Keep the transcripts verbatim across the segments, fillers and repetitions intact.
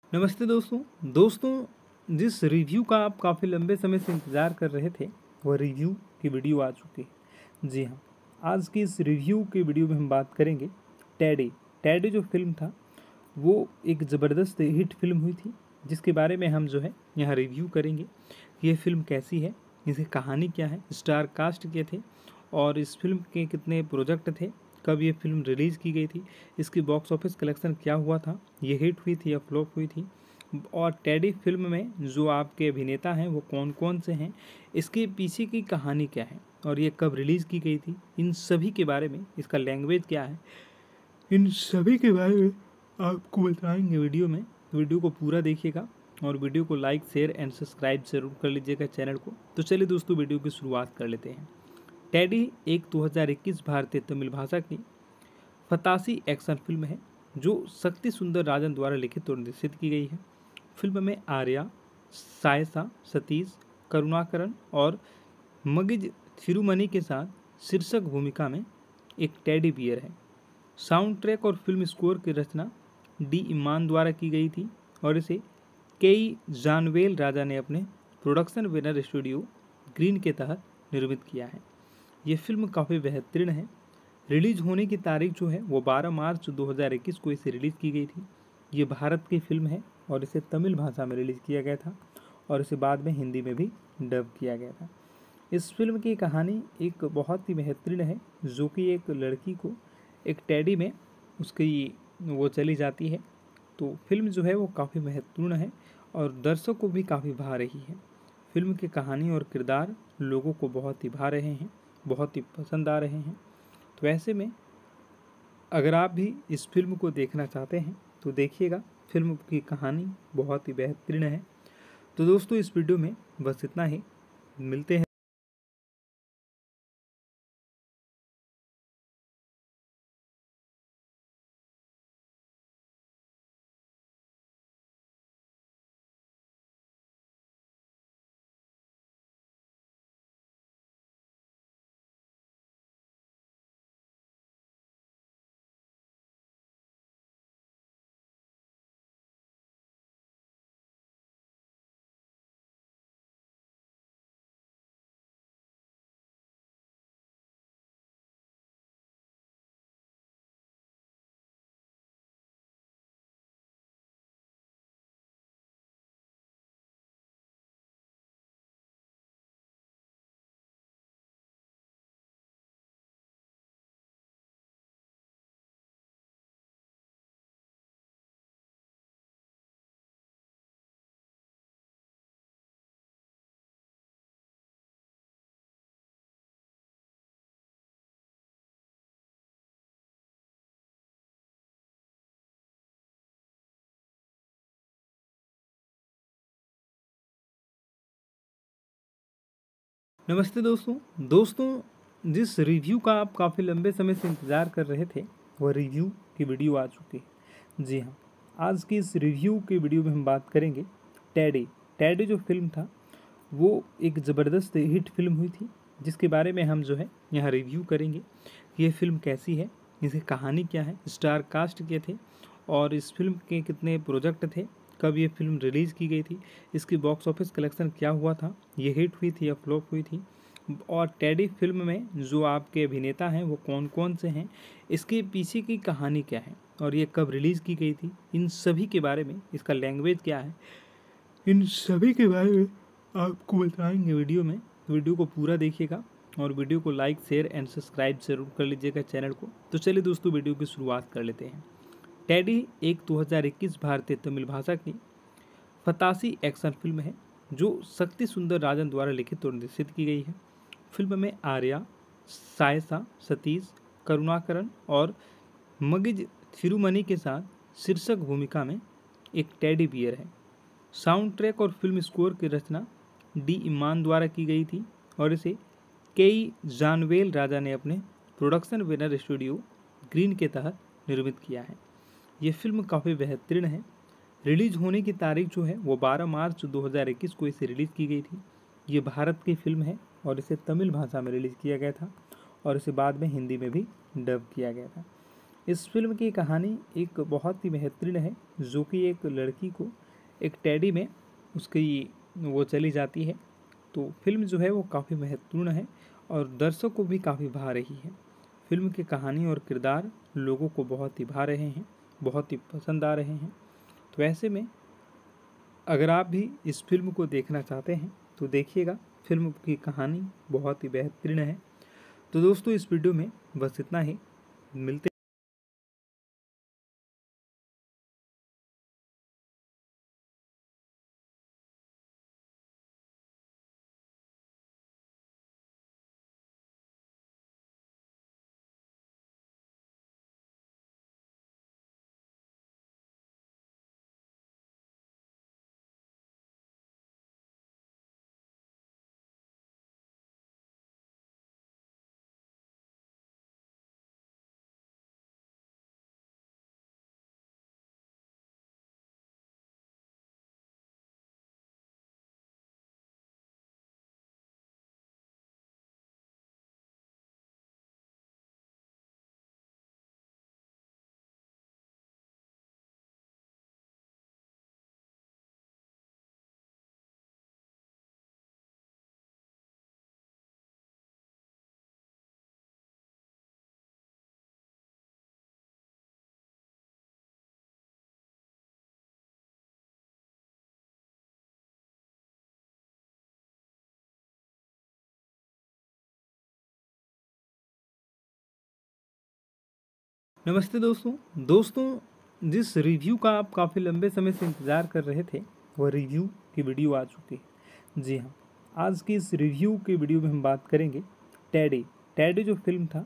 नमस्ते दोस्तों दोस्तों जिस रिव्यू का आप काफ़ी लंबे समय से इंतज़ार कर रहे थे वह रिव्यू की वीडियो आ चुकी है। जी हाँ, आज की इस रिव्यू की वीडियो में हम बात करेंगे टैडी। टैडी जो फिल्म था वो एक ज़बरदस्त हिट फिल्म हुई थी, जिसके बारे में हम जो है यहाँ रिव्यू करेंगे। ये फिल्म कैसी है, इसकी कहानी क्या है, स्टार कास्ट के थे और इस फिल्म के कितने प्रोजेक्ट थे, कब ये फिल्म रिलीज़ की गई थी, इसकी बॉक्स ऑफिस कलेक्शन क्या हुआ था, ये हिट हुई थी या फ्लॉप हुई थी, और टैडी फिल्म में जो आपके अभिनेता हैं वो कौन कौन से हैं, इसके पीछे की कहानी क्या है और ये कब रिलीज़ की गई थी, इन सभी के बारे में, इसका लैंग्वेज क्या है, इन सभी के बारे में आपको बताएंगे वीडियो में। वीडियो को पूरा देखिएगा और वीडियो को लाइक शेयर एंड सब्सक्राइब जरूर कर लीजिएगा चैनल को। तो चलिए दोस्तों वीडियो की शुरुआत कर लेते हैं। टैडी एक दो हज़ार इक्कीस भारतीय तमिल भाषा की फतासी एक्शन फिल्म है जो शक्ति सुंदर राजन द्वारा लिखित और निर्देशित की गई है। फिल्म में आर्या, सायसा, सतीश, करुणाकरन और मगिज थिरुमनी के साथ शीर्षक भूमिका में एक टेडी बियर है। साउंड ट्रैक और फिल्म स्कोर की रचना डी इमान द्वारा की गई थी और इसे केई जानवेल राजा ने अपने प्रोडक्शन बैनर स्टूडियो ग्रीन के तहत निर्मित किया है। ये फिल्म काफ़ी बेहतरीन है। रिलीज होने की तारीख जो है वो बारह मार्च दो हज़ार इक्कीस को इसे रिलीज़ की गई थी। ये भारत की फिल्म है और इसे तमिल भाषा में रिलीज़ किया गया था और इसे बाद में हिंदी में भी डब किया गया था। इस फिल्म की कहानी एक बहुत ही बेहतरीन है, जो कि एक लड़की को एक टैडी में उसकी वो चली जाती है। तो फिल्म जो है वो काफ़ी महत्वपूर्ण है और दर्शकों को भी काफ़ी भा रही है। फिल्म की कहानी और किरदार लोगों को बहुत ही भा रहे हैं, बहुत ही पसंद आ रहे हैं। तो ऐसे में अगर आप भी इस फिल्म को देखना चाहते हैं तो देखिएगा, फिल्म की कहानी बहुत ही बेहतरीन है। तो दोस्तों इस वीडियो में बस इतना ही, मिलते हैं। नमस्ते दोस्तों दोस्तों जिस रिव्यू का आप काफ़ी लंबे समय से इंतज़ार कर रहे थे वह रिव्यू की वीडियो आ चुकी है। जी हाँ, आज की इस रिव्यू की वीडियो में हम बात करेंगे टैडी। टैडी जो फिल्म था वो एक ज़बरदस्त हिट फिल्म हुई थी, जिसके बारे में हम जो है यहाँ रिव्यू करेंगे। ये फिल्म कैसी है, इसकी कहानी क्या है, स्टार कास्ट के थे और इस फिल्म के कितने प्रोजेक्ट थे, कब ये फिल्म रिलीज़ की गई थी, इसकी बॉक्स ऑफिस कलेक्शन क्या हुआ था, ये हिट हुई थी या फ्लॉप हुई थी, और टैडी फिल्म में जो आपके अभिनेता हैं वो कौन कौन से हैं, इसके पीछे की कहानी क्या है और ये कब रिलीज़ की गई थी, इन सभी के बारे में, इसका लैंग्वेज क्या है, इन सभी के बारे में आपको बताएंगे वीडियो में। वीडियो को पूरा देखिएगा और वीडियो को लाइक शेयर एंड सब्सक्राइब जरूर कर लीजिएगा चैनल को। तो चलिए दोस्तों वीडियो की शुरुआत कर लेते हैं। टैडी एक दो हज़ार इक्कीस भारतीय तमिल भाषा की फतासी एक्शन फिल्म है जो शक्ति सुंदर राजन द्वारा लिखित और निर्देशित की गई है। फिल्म में आर्या, सायसा, सतीश, करुणाकरन और मगिज थिरुमनी के साथ शीर्षक भूमिका में एक टेडी बियर है। साउंड ट्रैक और फिल्म स्कोर की रचना डी इमान द्वारा की गई थी और इसे केई जानवेल राजा ने अपने प्रोडक्शन बैनर स्टूडियो ग्रीन के तहत निर्मित किया है। ये फिल्म काफ़ी बेहतरीन है। रिलीज होने की तारीख जो है वो बारह मार्च दो हज़ार इक्कीस को इसे रिलीज़ की गई थी। ये भारत की फिल्म है और इसे तमिल भाषा में रिलीज़ किया गया था और इसे बाद में हिंदी में भी डब किया गया था। इस फिल्म की कहानी एक बहुत ही बेहतरीन है, जो कि एक लड़की को एक टेडी में उसकी वो चली जाती है। तो फिल्म जो है वो काफ़ी महत्वपूर्ण है और दर्शकों को भी काफ़ी भा रही है। फिल्म की कहानी और किरदार लोगों को बहुत ही भा रहे हैं, बहुत ही पसंद आ रहे हैं। तो ऐसे में अगर आप भी इस फिल्म को देखना चाहते हैं तो देखिएगा, फिल्म की कहानी बहुत ही बेहतरीन है। तो दोस्तों इस वीडियो में बस इतना ही, मिलते नमस्ते दोस्तों दोस्तों जिस रिव्यू का आप काफ़ी लंबे समय से इंतज़ार कर रहे थे वह रिव्यू की वीडियो आ चुकी है। जी हाँ, आज की इस रिव्यू की वीडियो में हम बात करेंगे टेडी। टेडी जो फिल्म था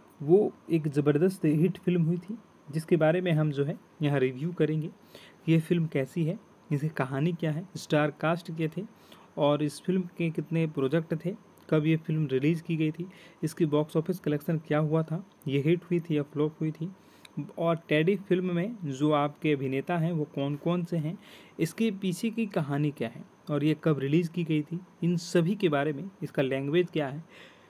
वो एक ज़बरदस्त हिट फिल्म हुई थी, जिसके बारे में हम जो है यहाँ रिव्यू करेंगे कि ये फिल्म कैसी है, इसकी कहानी क्या है, स्टार कास्ट के थे और इस फिल्म के कितने प्रोजेक्ट थे, कब ये फिल्म रिलीज़ की गई थी, इसकी बॉक्स ऑफिस कलेक्शन क्या हुआ था, ये हिट हुई थी या फ्लॉप हुई थी, और टेडी फिल्म में जो आपके अभिनेता हैं वो कौन कौन से हैं, इसके पीछे की कहानी क्या है और ये कब रिलीज़ की गई थी, इन सभी के बारे में, इसका लैंग्वेज क्या है,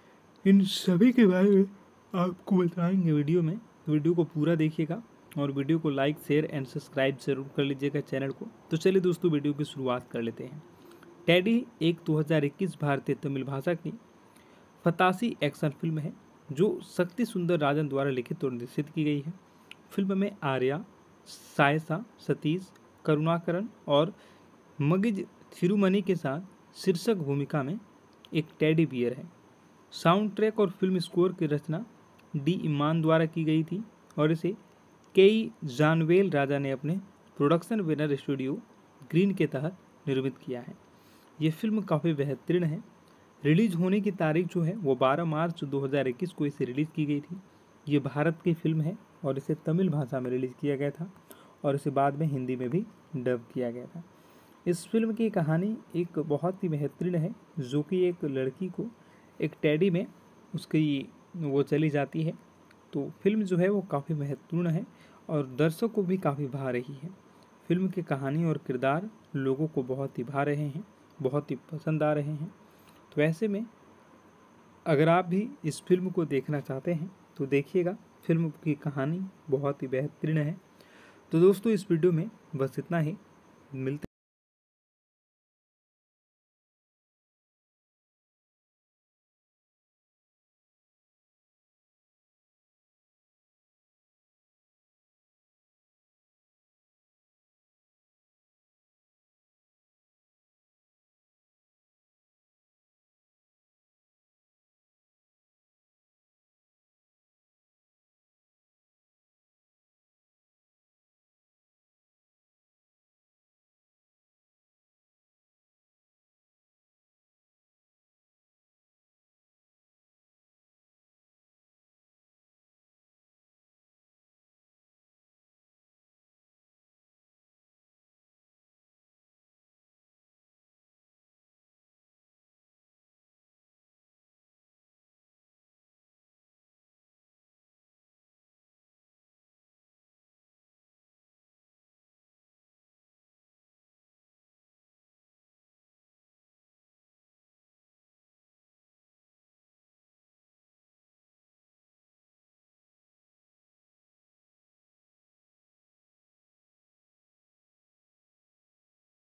इन सभी के बारे में आपको बताएंगे वीडियो में। वीडियो को पूरा देखिएगा और वीडियो को लाइक शेयर एंड सब्सक्राइब जरूर कर लीजिएगा चैनल को। तो चलिए दोस्तों वीडियो की शुरुआत कर लेते हैं। टेडी एक दो हज़ार इक्कीस भारतीय तमिल भाषा की फतासी एक्शन फिल्म है जो शक्ति सुंदर राजन द्वारा लिखित और निर्देशित की गई है। फिल्म में आर्या, सायसा, सतीश, करुणाकरन और मगिज थिरुमनी के साथ शीर्षक भूमिका में एक टेडी बियर है। साउंड ट्रैक और फिल्म स्कोर की रचना डी इमान द्वारा की गई थी और इसे केई जानवेल राजा ने अपने प्रोडक्शन विनर स्टूडियो ग्रीन के तहत निर्मित किया है। ये फिल्म काफ़ी बेहतरीन है। रिलीज होने की तारीख जो है वो बारह मार्च दो हज़ार इक्कीस को इसे रिलीज़ की गई थी। ये भारत की फिल्म है और इसे तमिल भाषा में रिलीज़ किया गया था और इसे बाद में हिंदी में भी डब किया गया था। इस फिल्म की कहानी एक बहुत ही बेहतरीन है, जो कि एक लड़की को एक टेडी में उसकी वो चली जाती है। तो फिल्म जो है वो काफ़ी महत्वपूर्ण है और दर्शकों को भी काफ़ी भा रही है। फिल्म की कहानी और किरदार लोगों को बहुत ही भा रहे हैं, बहुत ही पसंद आ रहे हैं। तो ऐसे में अगर आप भी इस फिल्म को देखना चाहते हैं तो देखिएगा, फिल्म की कहानी बहुत ही बेहतरीन है। तो दोस्तों इस वीडियो में बस इतना ही, मिलते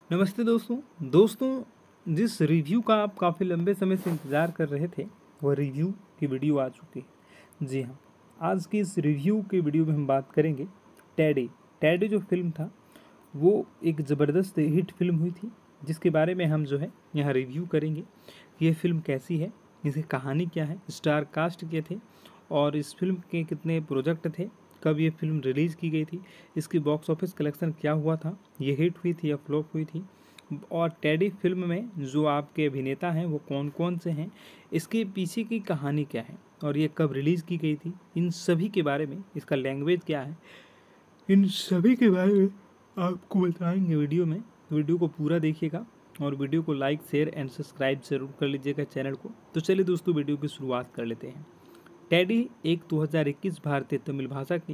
नमस्ते दोस्तों दोस्तों जिस रिव्यू का आप काफ़ी लंबे समय से इंतज़ार कर रहे थे वह रिव्यू की वीडियो आ चुकी है। जी हाँ, आज की इस रिव्यू की वीडियो में हम बात करेंगे टेडी। टेडी जो फिल्म था वो एक ज़बरदस्त हिट फिल्म हुई थी, जिसके बारे में हम जो है यहाँ रिव्यू करेंगे। ये फिल्म कैसी है, इसकी कहानी क्या है, स्टार कास्ट के थे और इस फिल्म के कितने प्रोजेक्ट थे, कब ये फिल्म रिलीज़ की गई थी, इसकी बॉक्स ऑफिस कलेक्शन क्या हुआ था, ये हिट हुई थी या फ्लॉप हुई थी, और टेडी फिल्म में जो आपके अभिनेता हैं वो कौन कौन से हैं, इसके पीछे की कहानी क्या है और ये कब रिलीज़ की गई थी, इन सभी के बारे में, इसका लैंग्वेज क्या है, इन सभी के बारे में आपको बताएंगे वीडियो में। वीडियो को पूरा देखिएगा और वीडियो को लाइक शेयर एंड सब्सक्राइब जरूर कर लीजिएगा चैनल को। तो चलिए दोस्तों वीडियो की शुरुआत कर लेते हैं। टेडी एक दो हज़ार इक्कीस भारतीय तमिल भाषा की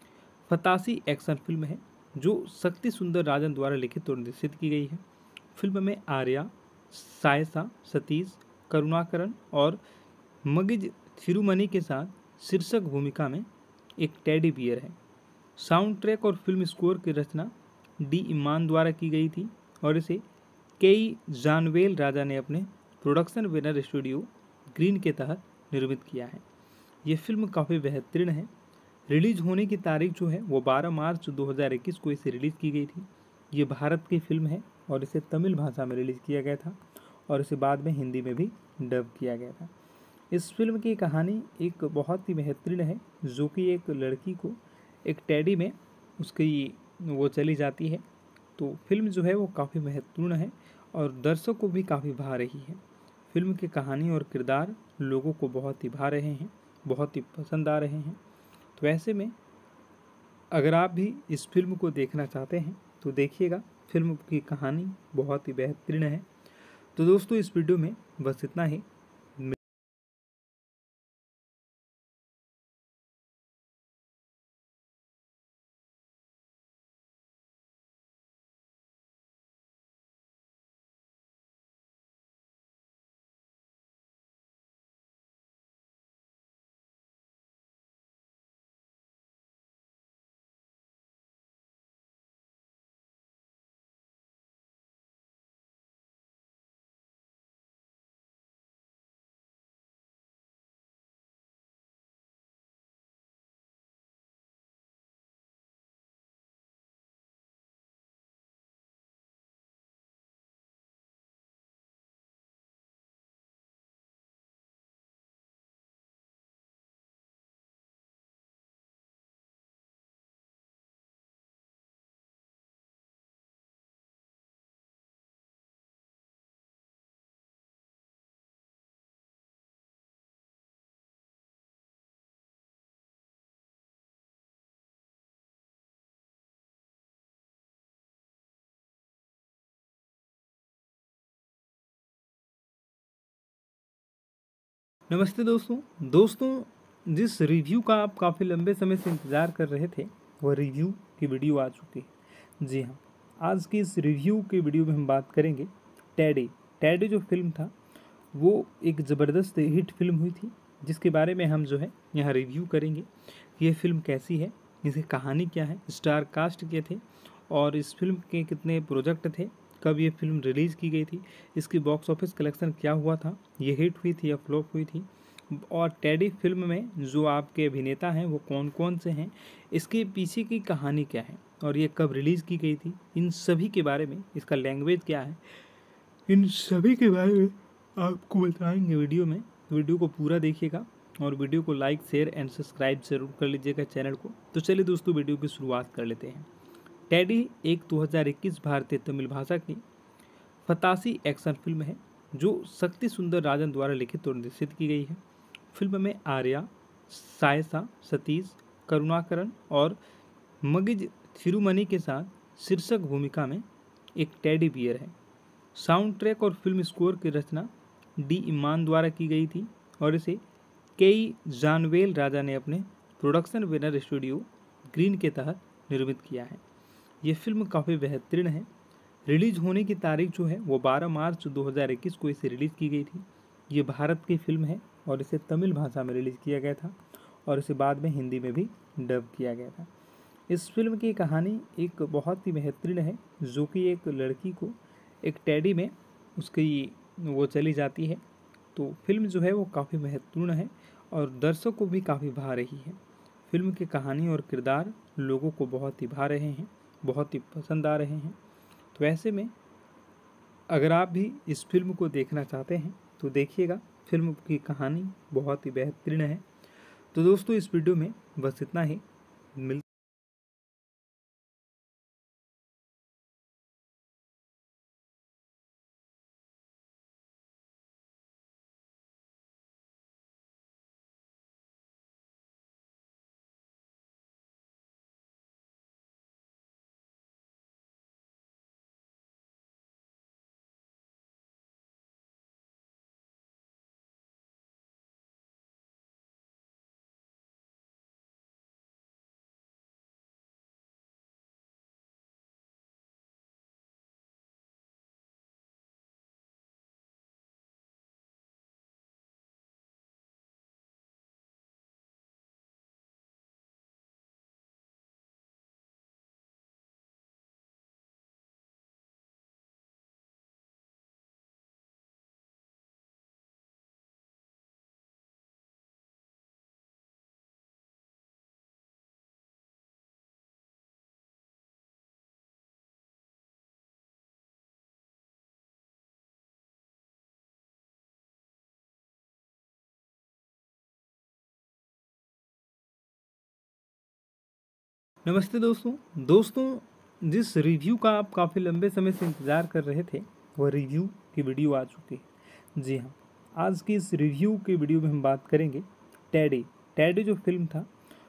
फतासी एक्शन फिल्म है जो शक्ति सुंदर राजन द्वारा लिखित और निर्देशित की गई है। फिल्म में आर्या, सायसा, सतीश, करुणाकरन और मगिज थिरुमनी के साथ शीर्षक भूमिका में एक टेडी बियर है। साउंड ट्रैक और फिल्म स्कोर की रचना डी इमान द्वारा की गई थी और इसे केई जानवेल राजा ने अपने प्रोडक्शन बैनर स्टूडियो ग्रीन के तहत निर्मित किया है। ये फिल्म काफ़ी बेहतरीन है। रिलीज होने की तारीख जो है वो बारह मार्च दो हज़ार इक्कीस को इसे रिलीज़ की गई थी। ये भारत की फिल्म है और इसे तमिल भाषा में रिलीज़ किया गया था और इसे बाद में हिंदी में भी डब किया गया था। इस फिल्म की कहानी एक बहुत ही बेहतरीन है, जो कि एक लड़की को एक टेडी में उसकी वो चली जाती है। तो फिल्म जो है वो काफ़ी महत्वपूर्ण है और दर्शकों को भी काफ़ी भा रही है। फिल्म की कहानी और किरदार लोगों को बहुत ही भा रहे हैं, बहुत ही पसंद आ रहे हैं। तो ऐसे में अगर आप भी इस फिल्म को देखना चाहते हैं तो देखिएगा, फिल्म की कहानी बहुत ही बेहतरीन है। तो दोस्तों इस वीडियो में बस इतना ही। नमस्ते दोस्तों दोस्तों जिस रिव्यू का आप काफ़ी लंबे समय से इंतज़ार कर रहे थे वह रिव्यू की वीडियो आ चुकी है। जी हाँ, आज की इस रिव्यू की वीडियो में हम बात करेंगे टेडी। टेडी जो फिल्म था वो एक ज़बरदस्त हिट फिल्म हुई थी, जिसके बारे में हम जो है यहाँ रिव्यू करेंगे। ये फिल्म कैसी है, इसकी कहानी क्या है, स्टार कास्ट के थे और इस फिल्म के कितने प्रोजेक्ट थे, कब ये फिल्म रिलीज़ की गई थी, इसकी बॉक्स ऑफिस कलेक्शन क्या हुआ था, ये हिट हुई थी या फ्लॉप हुई थी, और टेडी फिल्म में जो आपके अभिनेता हैं वो कौन कौन से हैं, इसके पीछे की कहानी क्या है और ये कब रिलीज़ की गई थी, इन सभी के बारे में, इसका लैंग्वेज क्या है, इन सभी के बारे में आपको बताएंगे वीडियो में। वीडियो को पूरा देखिएगा और वीडियो को लाइक शेयर एंड सब्सक्राइब जरूर कर लीजिएगा चैनल को। तो चलिए दोस्तों वीडियो की शुरुआत कर लेते हैं। टेडी एक दो हज़ार इक्कीस भारतीय तमिल भाषा की फतासी एक्शन फिल्म है जो शक्ति सुंदर राजन द्वारा लिखित और निर्देशित की गई है। फिल्म में आर्या, सायसा, सतीश, करुणाकरन और मगिज थिरुमनी के साथ शीर्षक भूमिका में एक टेडी बियर है। साउंड ट्रैक और फिल्म स्कोर की रचना डी इमान द्वारा की गई थी और इसे केई जानवेल राजा ने अपने प्रोडक्शन बैनर स्टूडियो ग्रीन के तहत निर्मित किया है। ये फिल्म काफ़ी बेहतरीन है। रिलीज होने की तारीख जो है वो बारह मार्च दो हज़ार इक्कीस को इसे रिलीज़ की गई थी। ये भारत की फिल्म है और इसे तमिल भाषा में रिलीज़ किया गया था और इसे बाद में हिंदी में भी डब किया गया था। इस फिल्म की कहानी एक बहुत ही बेहतरीन है, जो कि एक लड़की को एक टेडी में उसकी वो चली जाती है। तो फिल्म जो है वो काफ़ी महत्वपूर्ण है और दर्शकों को भी काफ़ी भा रही है। फिल्म की कहानी और किरदार लोगों को बहुत ही भा रहे हैं, बहुत ही पसंद आ रहे हैं। तो ऐसे में अगर आप भी इस फिल्म को देखना चाहते हैं तो देखिएगा। फिल्म की कहानी बहुत ही बेहतरीन है। तो दोस्तों, इस वीडियो में बस इतना ही। मिल नमस्ते दोस्तों दोस्तों जिस रिव्यू का आप काफ़ी लंबे समय से इंतज़ार कर रहे थे, वह रिव्यू की वीडियो आ चुकी है। जी हाँ, आज की इस रिव्यू की वीडियो में हम बात करेंगे टेडी। टेडी जो फिल्म था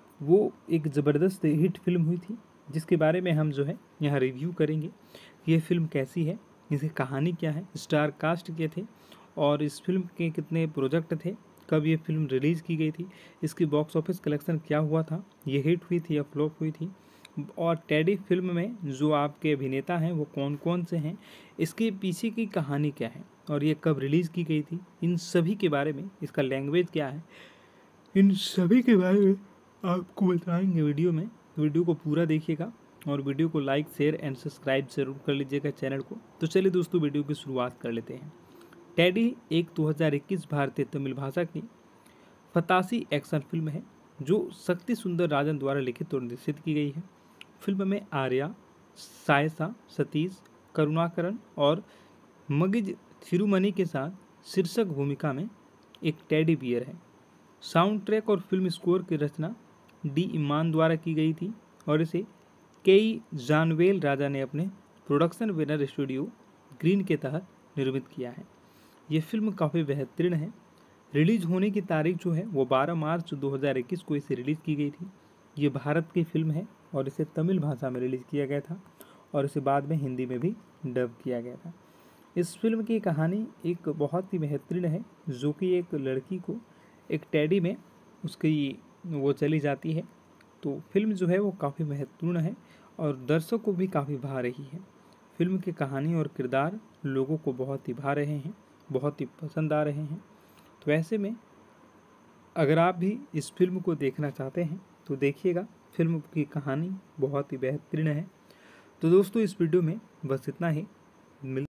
वो एक ज़बरदस्त हिट फिल्म हुई थी, जिसके बारे में हम जो है यहाँ रिव्यू करेंगे कि ये फिल्म कैसी है, इसकी कहानी क्या है, स्टार कास्ट के थे और इस फिल्म के कितने प्रोजेक्ट थे, कब ये फिल्म रिलीज़ की गई थी, इसकी बॉक्स ऑफिस कलेक्शन क्या हुआ था, ये हिट हुई थी या फ्लॉप हुई थी, और टेडी फिल्म में जो आपके अभिनेता हैं वो कौन कौन से हैं, इसके पीछे की कहानी क्या है और ये कब रिलीज़ की गई थी, इन सभी के बारे में, इसका लैंग्वेज क्या है, इन सभी के बारे में आपको बताएंगे वीडियो में। वीडियो को पूरा देखिएगा और वीडियो को लाइक शेयर एंड सब्सक्राइब जरूर कर लीजिएगा चैनल को। तो चलिए दोस्तों, वीडियो की शुरुआत कर लेते हैं। टेडी एक दो हज़ार इक्कीस भारतीय तमिल भाषा की फतासी एक्शन फिल्म है, जो शक्ति सुंदर राजन द्वारा लिखित और निर्देशित की गई है। फिल्म में आर्या, सायसा, सतीश, करुणाकरन और मगिज थिरुमनी के साथ शीर्षक भूमिका में एक टेडी बियर है। साउंड ट्रैक और फिल्म स्कोर की रचना डी इमान द्वारा की गई थी और इसे केई जानवेल राजा ने अपने प्रोडक्शन विनर स्टूडियो ग्रीन के तहत निर्मित किया है। ये फिल्म काफ़ी बेहतरीन है। रिलीज होने की तारीख जो है वो बारह मार्च दो हज़ार इक्कीस को इसे रिलीज़ की गई थी। ये भारत की फिल्म है और इसे तमिल भाषा में रिलीज़ किया गया था और इसे बाद में हिंदी में भी डब किया गया था। इस फिल्म की कहानी एक बहुत ही बेहतरीन है, जो कि एक लड़की को एक टेडी में उसकी वो चली जाती है। तो फिल्म जो है वो काफ़ी महत्वपूर्ण है और दर्शकों को भी काफ़ी भा रही है। फिल्म की कहानी और किरदार लोगों को बहुत ही भा रहे हैं, बहुत ही पसंद आ रहे हैं। तो ऐसे में अगर आप भी इस फिल्म को देखना चाहते हैं तो देखिएगा। फिल्म की कहानी बहुत ही बेहतरीन है। तो दोस्तों, इस वीडियो में बस इतना ही। मिल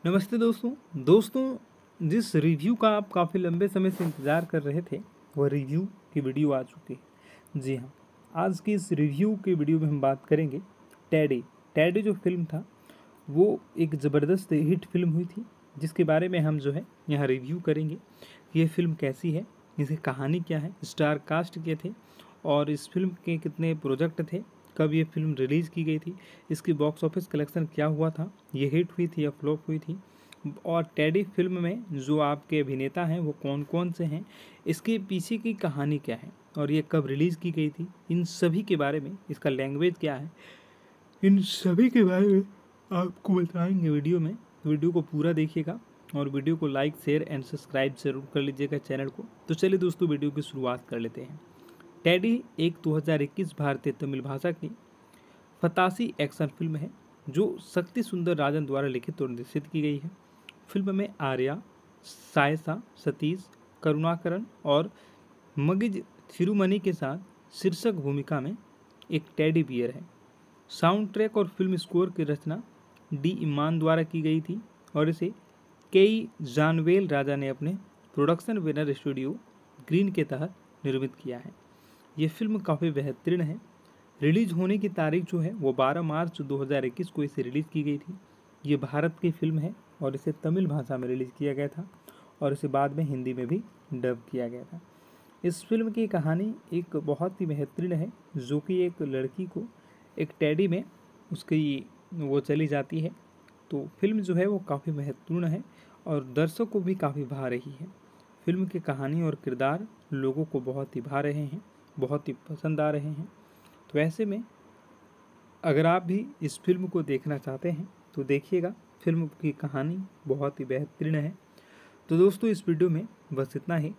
नमस्ते दोस्तों दोस्तों जिस रिव्यू का आप काफ़ी लंबे समय से इंतज़ार कर रहे थे वह रिव्यू की वीडियो आ चुकी है। जी हाँ, आज की इस रिव्यू की वीडियो में हम बात करेंगे टेडी। टेडी जो फिल्म था वो एक ज़बरदस्त हिट फिल्म हुई थी, जिसके बारे में हम जो है यहाँ रिव्यू करेंगे। ये फिल्म कैसी है, इसकी कहानी क्या है, स्टार कास्ट के थे और इस फिल्म के कितने प्रोजेक्ट थे, कब ये फिल्म रिलीज़ की गई थी, इसकी बॉक्स ऑफिस कलेक्शन क्या हुआ था, ये हिट हुई थी या फ्लॉप हुई थी, और टेडी फिल्म में जो आपके अभिनेता हैं वो कौन कौन से हैं, इसके पीछे की कहानी क्या है और ये कब रिलीज़ की गई थी, इन सभी के बारे में, इसका लैंग्वेज क्या है, इन सभी के बारे में आपको बताएंगे वीडियो में। वीडियो को पूरा देखिएगा और वीडियो को लाइक शेयर एंड सब्सक्राइब जरूर कर लीजिएगा चैनल को। तो चलिए दोस्तों वीडियो की शुरुआत कर लेते हैं। टेडी एक दो हज़ार इक्कीस भारतीय तमिल भाषा की फतासी एक्शन फिल्म है जो शक्ति सुंदर राजन द्वारा लिखित और निर्देशित की गई है। फिल्म में आर्या, सायसा, सतीश, करुणाकरन और मगिज थिरुमनी के साथ शीर्षक भूमिका में एक टेडी बियर है। साउंड ट्रैक और फिल्म स्कोर की रचना डी इमान द्वारा की गई थी और इसे केई जानवेल राजा ने अपने प्रोडक्शन बैनर स्टूडियो ग्रीन के तहत निर्मित किया है। ये फिल्म काफ़ी बेहतरीन है। रिलीज होने की तारीख जो है वो बारह मार्च दो हज़ार इक्कीस को इसे रिलीज़ की गई थी। ये भारत की फिल्म है और इसे तमिल भाषा में रिलीज़ किया गया था और इसे बाद में हिंदी में भी डब किया गया था। इस फिल्म की कहानी एक बहुत ही बेहतरीन है, जो कि एक लड़की को एक टेडी में उसकी वो चली जाती है। तो फिल्म जो है वो काफ़ी महत्वपूर्ण है और दर्शकों को भी काफ़ी भा रही है। फिल्म की कहानी और किरदार लोगों को बहुत ही भा रहे हैं, बहुत ही पसंद आ रहे हैं। तो ऐसे में अगर आप भी इस फिल्म को देखना चाहते हैं तो देखिएगा, फिल्म की कहानी बहुत ही बेहतरीन है। तो दोस्तों इस वीडियो में बस इतना ही।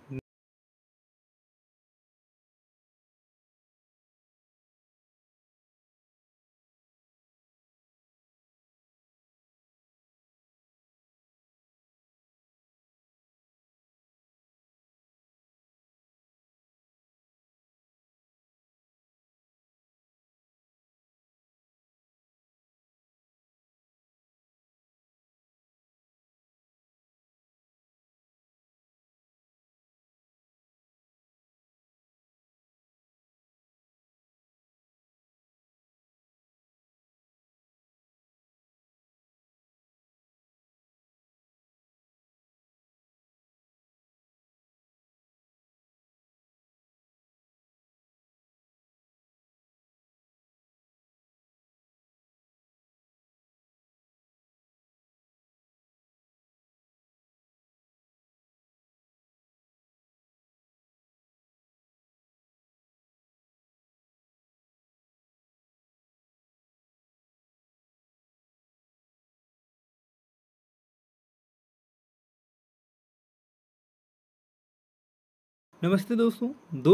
नमस्ते दोस्तों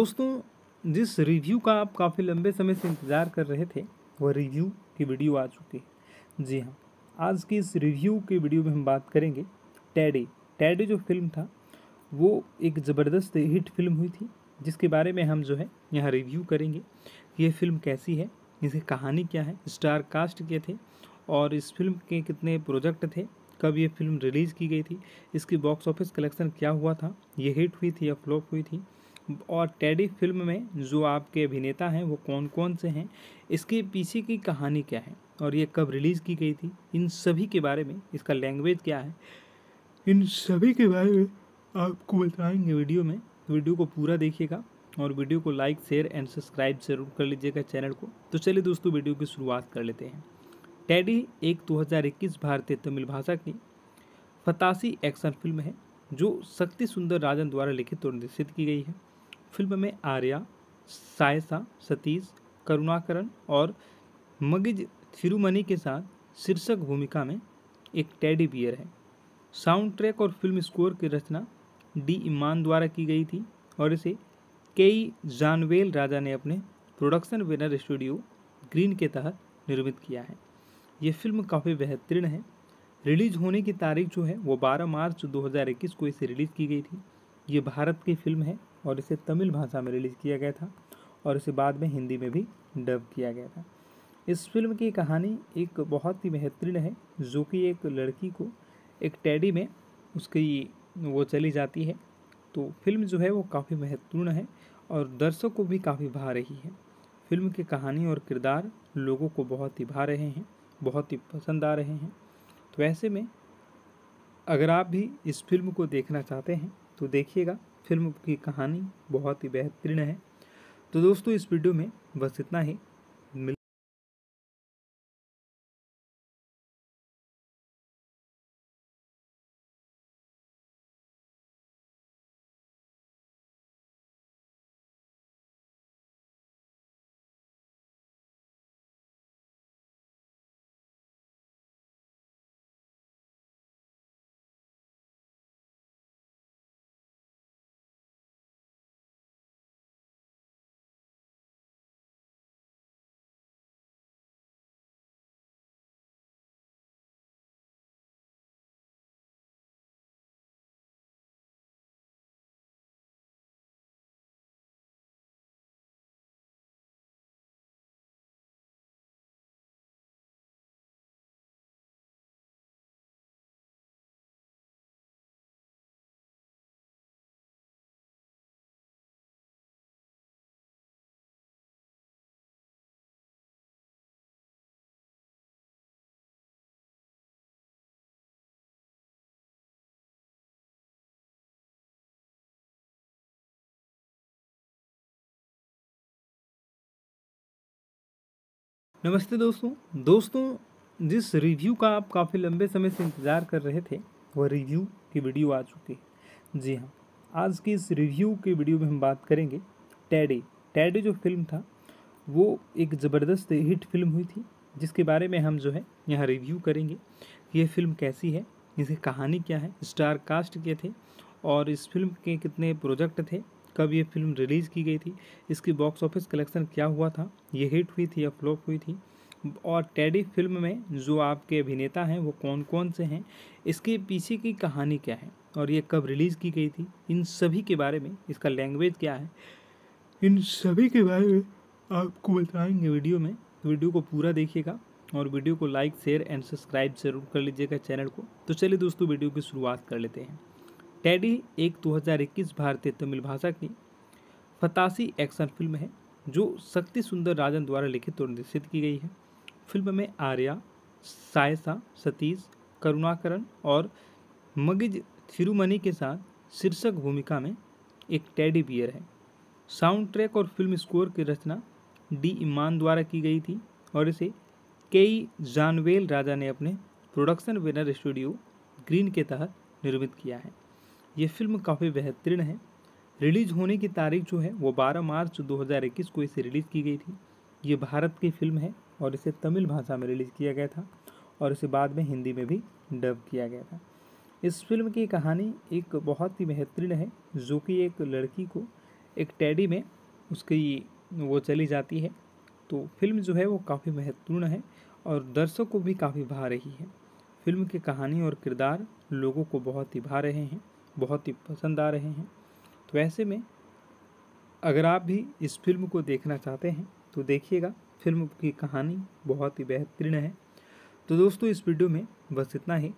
दोस्तों जिस रिव्यू का आप काफ़ी लंबे समय से इंतज़ार कर रहे थे वह रिव्यू की वीडियो आ चुकी है। जी हाँ, आज की इस रिव्यू की वीडियो में हम बात करेंगे टेडी। टेडी जो फिल्म था वो एक ज़बरदस्त हिट फिल्म हुई थी, जिसके बारे में हम जो है यहाँ रिव्यू करेंगे। ये फिल्म कैसी है, इसकी कहानी क्या है, स्टार कास्ट के थे और इस फिल्म के कितने प्रोजेक्ट थे, कब ये फिल्म रिलीज़ की गई थी, इसकी बॉक्स ऑफिस कलेक्शन क्या हुआ था, ये हिट हुई थी या फ्लॉप हुई थी, और टेडी फिल्म में जो आपके अभिनेता हैं वो कौन कौन से हैं, इसके पीछे की कहानी क्या है और ये कब रिलीज़ की गई थी, इन सभी के बारे में, इसका लैंग्वेज क्या है, इन सभी के बारे में आपको बताएंगे वीडियो में। वीडियो को पूरा देखिएगा और वीडियो को लाइक शेयर एंड सब्सक्राइब जरूर कर लीजिएगा चैनल को। तो चलिए दोस्तों वीडियो की शुरुआत कर लेते हैं। टेडी एक दो हज़ार इक्कीस भारतीय तमिल भाषा की फतासी एक्शन फिल्म है जो शक्ति सुंदर राजन द्वारा लिखित और निर्देशित की गई है। फिल्म में आर्या, सायसा, सतीश, करुणाकरन और मगिज थिरुमनी के साथ शीर्षक भूमिका में एक टेडी बियर है। साउंड ट्रैक और फिल्म स्कोर की रचना डी इमान द्वारा की गई थी और इसे केई जानवेल राजा ने अपने प्रोडक्शन बैनर स्टूडियो ग्रीन के तहत निर्मित किया है। ये फिल्म काफ़ी बेहतरीन है। रिलीज होने की तारीख जो है वो बारह मार्च दो हज़ार इक्कीस को इसे रिलीज़ की गई थी। ये भारत की फिल्म है और इसे तमिल भाषा में रिलीज़ किया गया था और इसे बाद में हिंदी में भी डब किया गया था। इस फिल्म की कहानी एक बहुत ही बेहतरीन है, जो कि एक लड़की को एक टेडी में उसकी वो चली जाती है। तो फिल्म जो है वो काफ़ी महत्वपूर्ण है और दर्शकों को भी काफ़ी भा रही है। फिल्म की कहानी और किरदार लोगों को बहुत ही भा रहे हैं, बहुत ही पसंद आ रहे हैं। तो ऐसे में अगर आप भी इस फिल्म को देखना चाहते हैं तो देखिएगा। फिल्म की कहानी बहुत ही बेहतरीन है। तो दोस्तों इस वीडियो में बस इतना ही। मिल नमस्ते दोस्तों दोस्तों जिस रिव्यू का आप काफ़ी लंबे समय से इंतज़ार कर रहे थे वह रिव्यू की वीडियो आ चुकी है। जी हाँ, आज की इस रिव्यू की वीडियो में हम बात करेंगे टेडी। टेडी जो फिल्म था वो एक ज़बरदस्त हिट फिल्म हुई थी, जिसके बारे में हम जो है यहाँ रिव्यू करेंगे कि ये फिल्म कैसी है, इसकी कहानी क्या है, स्टार कास्ट के थे और इस फिल्म के कितने प्रोजेक्ट थे, कब ये फिल्म रिलीज़ की गई थी, इसकी बॉक्स ऑफिस कलेक्शन क्या हुआ था, ये हिट हुई थी या फ्लॉप हुई थी, और टेडी फिल्म में जो आपके अभिनेता हैं वो कौन कौन से हैं, इसके पीछे की कहानी क्या है और ये कब रिलीज़ की गई थी, इन सभी के बारे में, इसका लैंग्वेज क्या है, इन सभी के बारे में आपको बताएंगे वीडियो में। वीडियो को पूरा देखिएगा और वीडियो को लाइक शेयर एंड सब्सक्राइब जरूर कर लीजिएगा चैनल को। तो चलिए दोस्तों वीडियो की शुरुआत कर लेते हैं। टेडी एक दो हज़ार इक्कीस भारतीय तमिल भाषा की फतासी एक्शन फिल्म है जो शक्ति सुंदर राजन द्वारा लिखित और निर्देशित की गई है। फिल्म में आर्या, सायसा, सतीश, करुणाकरन और मगिज थिरुमनी के साथ शीर्षक भूमिका में एक टेडी बियर है। साउंड ट्रैक और फिल्म स्कोर की रचना डी इमान द्वारा की गई थी और इसे केई जानवेल राजा ने अपने प्रोडक्शन बैनर स्टूडियो ग्रीन के तहत निर्मित किया है। ये फिल्म काफ़ी बेहतरीन है। रिलीज होने की तारीख जो है वो बारह मार्च दो हज़ार इक्कीस को इसे रिलीज़ की गई थी। ये भारत की फिल्म है और इसे तमिल भाषा में रिलीज़ किया गया था और इसे बाद में हिंदी में भी डब किया गया था। इस फिल्म की कहानी एक बहुत ही बेहतरीन है, जो कि एक लड़की को एक टेडी में उसकी वो चली जाती है। तो फिल्म जो है वो काफ़ी महत्वपूर्ण है और दर्शकों को भी काफ़ी भा रही है। फिल्म की कहानी और किरदार लोगों को बहुत ही भा रहे हैं, बहुत ही पसंद आ रहे हैं। तो ऐसे में अगर आप भी इस फिल्म को देखना चाहते हैं तो देखिएगा। फिल्म की कहानी बहुत ही बेहतरीन है। तो दोस्तों इस वीडियो में बस इतना ही।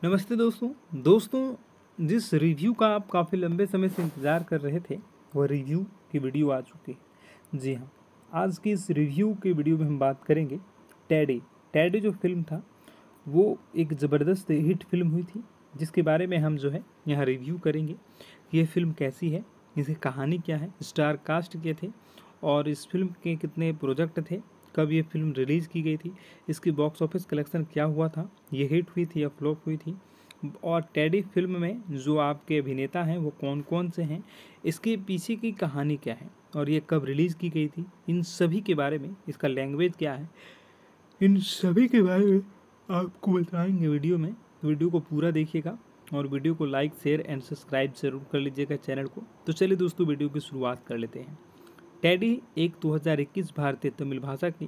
नमस्ते दोस्तों दोस्तों जिस रिव्यू का आप काफ़ी लंबे समय से इंतज़ार कर रहे थे वह रिव्यू की वीडियो आ चुकी है। जी हाँ, आज की इस रिव्यू की वीडियो में हम बात करेंगे टेडी। टेडी जो फिल्म था वो एक ज़बरदस्त हिट फिल्म हुई थी, जिसके बारे में हम जो है यहाँ रिव्यू करेंगे। ये फिल्म कैसी है, इसकी कहानी क्या है, स्टार कास्ट के थे और इस फिल्म के कितने प्रोजेक्ट थे, कब ये फिल्म रिलीज़ की गई थी, इसकी बॉक्स ऑफिस कलेक्शन क्या हुआ था, ये हिट हुई थी या फ्लॉप हुई थी, और टेडी फिल्म में जो आपके अभिनेता हैं वो कौन कौन से हैं, इसके पीछे की कहानी क्या है और ये कब रिलीज़ की गई थी, इन सभी के बारे में, इसका लैंग्वेज क्या है, इन सभी के बारे में आपको बताएंगे वीडियो में। वीडियो को पूरा देखिएगा और वीडियो को लाइक शेयर एंड सब्सक्राइब जरूर कर लीजिएगा चैनल को। तो चलिए दोस्तों वीडियो की शुरुआत कर लेते हैं। टेडी एक दो हज़ार इक्कीस भारतीय तमिल भाषा की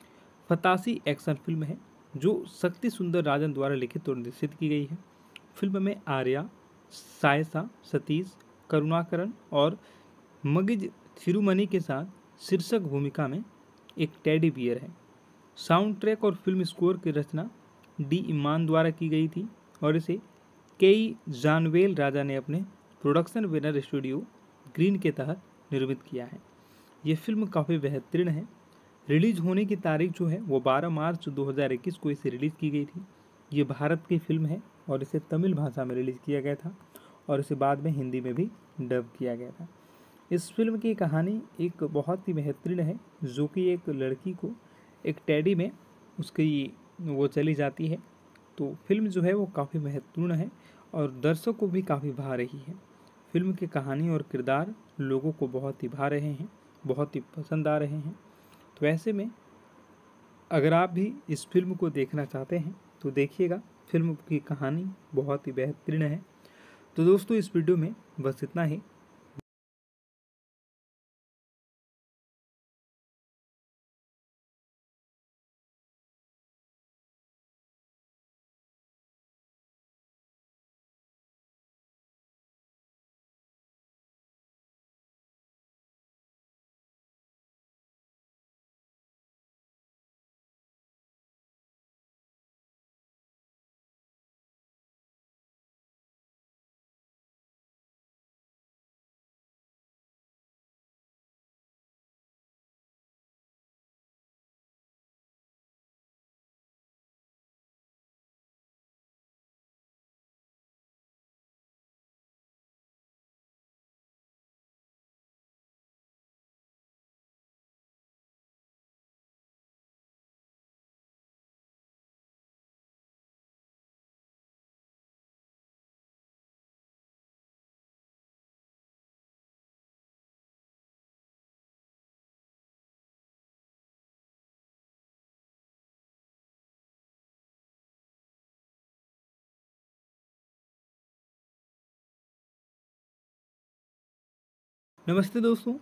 फतासी एक्शन फिल्म है जो शक्ति सुंदर राजन द्वारा लिखित और निर्देशित की गई है। फिल्म में आर्या, सायसा, सतीश, करुणाकरन और मगिज थिरुमनी के साथ शीर्षक भूमिका में एक टेडी बियर है। साउंड ट्रैक और फिल्म स्कोर की रचना डी इमान द्वारा की गई थी और इसे केई जानवेल राजा ने अपने प्रोडक्शन बैनर स्टूडियो ग्रीन के तहत निर्मित किया है। ये फिल्म काफ़ी बेहतरीन है। रिलीज होने की तारीख जो है वो बारह मार्च दो हज़ार इक्कीस को इसे रिलीज़ की गई थी। ये भारत की फिल्म है और इसे तमिल भाषा में रिलीज़ किया गया था और इसे बाद में हिंदी में भी डब किया गया था। इस फिल्म की कहानी एक बहुत ही बेहतरीन है, जो कि एक लड़की को एक टेडी में उसकी वो चली जाती है। तो फिल्म जो है वो काफ़ी महत्वपूर्ण है और दर्शकों को भी काफ़ी भा रही है। फिल्म की कहानी और किरदार लोगों को बहुत ही भा रहे हैं, बहुत ही पसंद आ रहे हैं। तो ऐसे में अगर आप भी इस फिल्म को देखना चाहते हैं तो देखिएगा, फिल्म की कहानी बहुत ही बेहतरीन है। तो दोस्तों इस वीडियो में बस इतना ही। नमस्ते दोस्तों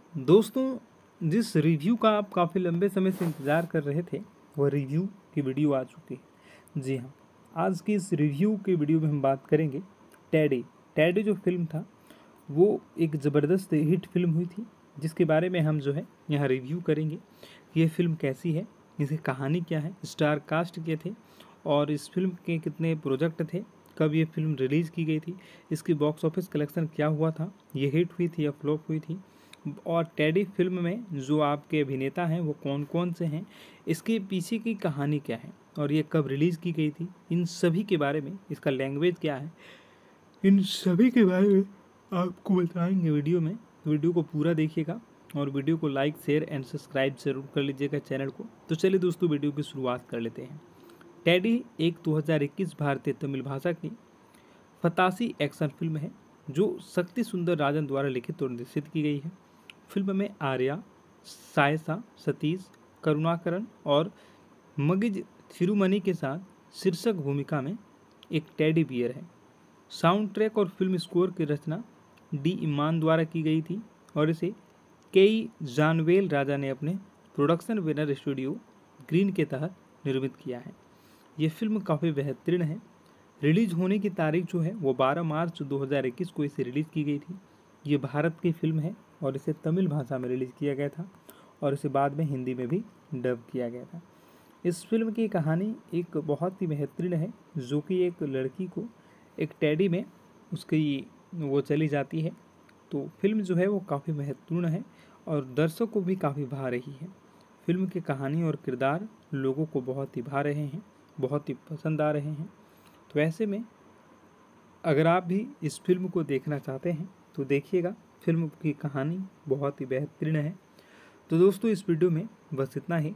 दोस्तों जिस रिव्यू का आप काफ़ी लंबे समय से इंतज़ार कर रहे थे वह रिव्यू की वीडियो आ चुकी है। जी हाँ, आज की इस रिव्यू की वीडियो में हम बात करेंगे टेडी। टेडी जो फिल्म था वो एक ज़बरदस्त हिट फिल्म हुई थी, जिसके बारे में हम जो है यहाँ रिव्यू करेंगे। ये फिल्म कैसी है, इसकी कहानी क्या है, स्टार कास्ट के थे और इस फिल्म के कितने प्रोजेक्ट थे, कब ये फिल्म रिलीज़ की गई थी, इसकी बॉक्स ऑफिस कलेक्शन क्या हुआ था, ये हिट हुई थी या फ्लॉप हुई थी, और टेडी फिल्म में जो आपके अभिनेता हैं वो कौन कौन से हैं, इसके पीछे की कहानी क्या है और ये कब रिलीज़ की गई थी, इन सभी के बारे में, इसका लैंग्वेज क्या है, इन सभी के बारे में आपको बताएंगे वीडियो में। वीडियो को पूरा देखिएगा और वीडियो को लाइक शेयर एंड सब्सक्राइब जरूर कर लीजिएगा चैनल को। तो चलिए दोस्तों वीडियो की शुरुआत कर लेते हैं। टेडी एक दो हज़ार इक्कीस भारतीय तमिल भाषा की फतासी एक्शन फिल्म है जो शक्ति सुंदर राजन द्वारा लिखित और निर्देशित की गई है। फिल्म में आर्या, सायसा, सतीश, करुणाकरन और मगिज थिरुमनी के साथ शीर्षक भूमिका में एक टेडी बियर है। साउंड ट्रैक और फिल्म स्कोर की रचना डी इमान द्वारा की गई थी और इसे केई जानवेल राजा ने अपने प्रोडक्शन बैनर स्टूडियो ग्रीन के तहत निर्मित किया है। ये फिल्म काफ़ी बेहतरीन है। रिलीज होने की तारीख जो है वो बारह मार्च दो हज़ार इक्कीस को इसे रिलीज़ की गई थी। ये भारत की फिल्म है और इसे तमिल भाषा में रिलीज़ किया गया था और इसे बाद में हिंदी में भी डब किया गया था। इस फिल्म की कहानी एक बहुत ही बेहतरीन है, जो कि एक लड़की को एक टेडी में उसकी वो चली जाती है। तो फिल्म जो है वो काफ़ी महत्वपूर्ण है और दर्शकों को भी काफ़ी भा रही है। फिल्म की कहानी और किरदार लोगों को बहुत ही भा रहे हैं, बहुत ही पसंद आ रहे हैं। तो ऐसे में अगर आप भी इस फिल्म को देखना चाहते हैं तो देखिएगा। फिल्म की कहानी बहुत ही बेहतरीन है। तो दोस्तों इस वीडियो में बस इतना ही।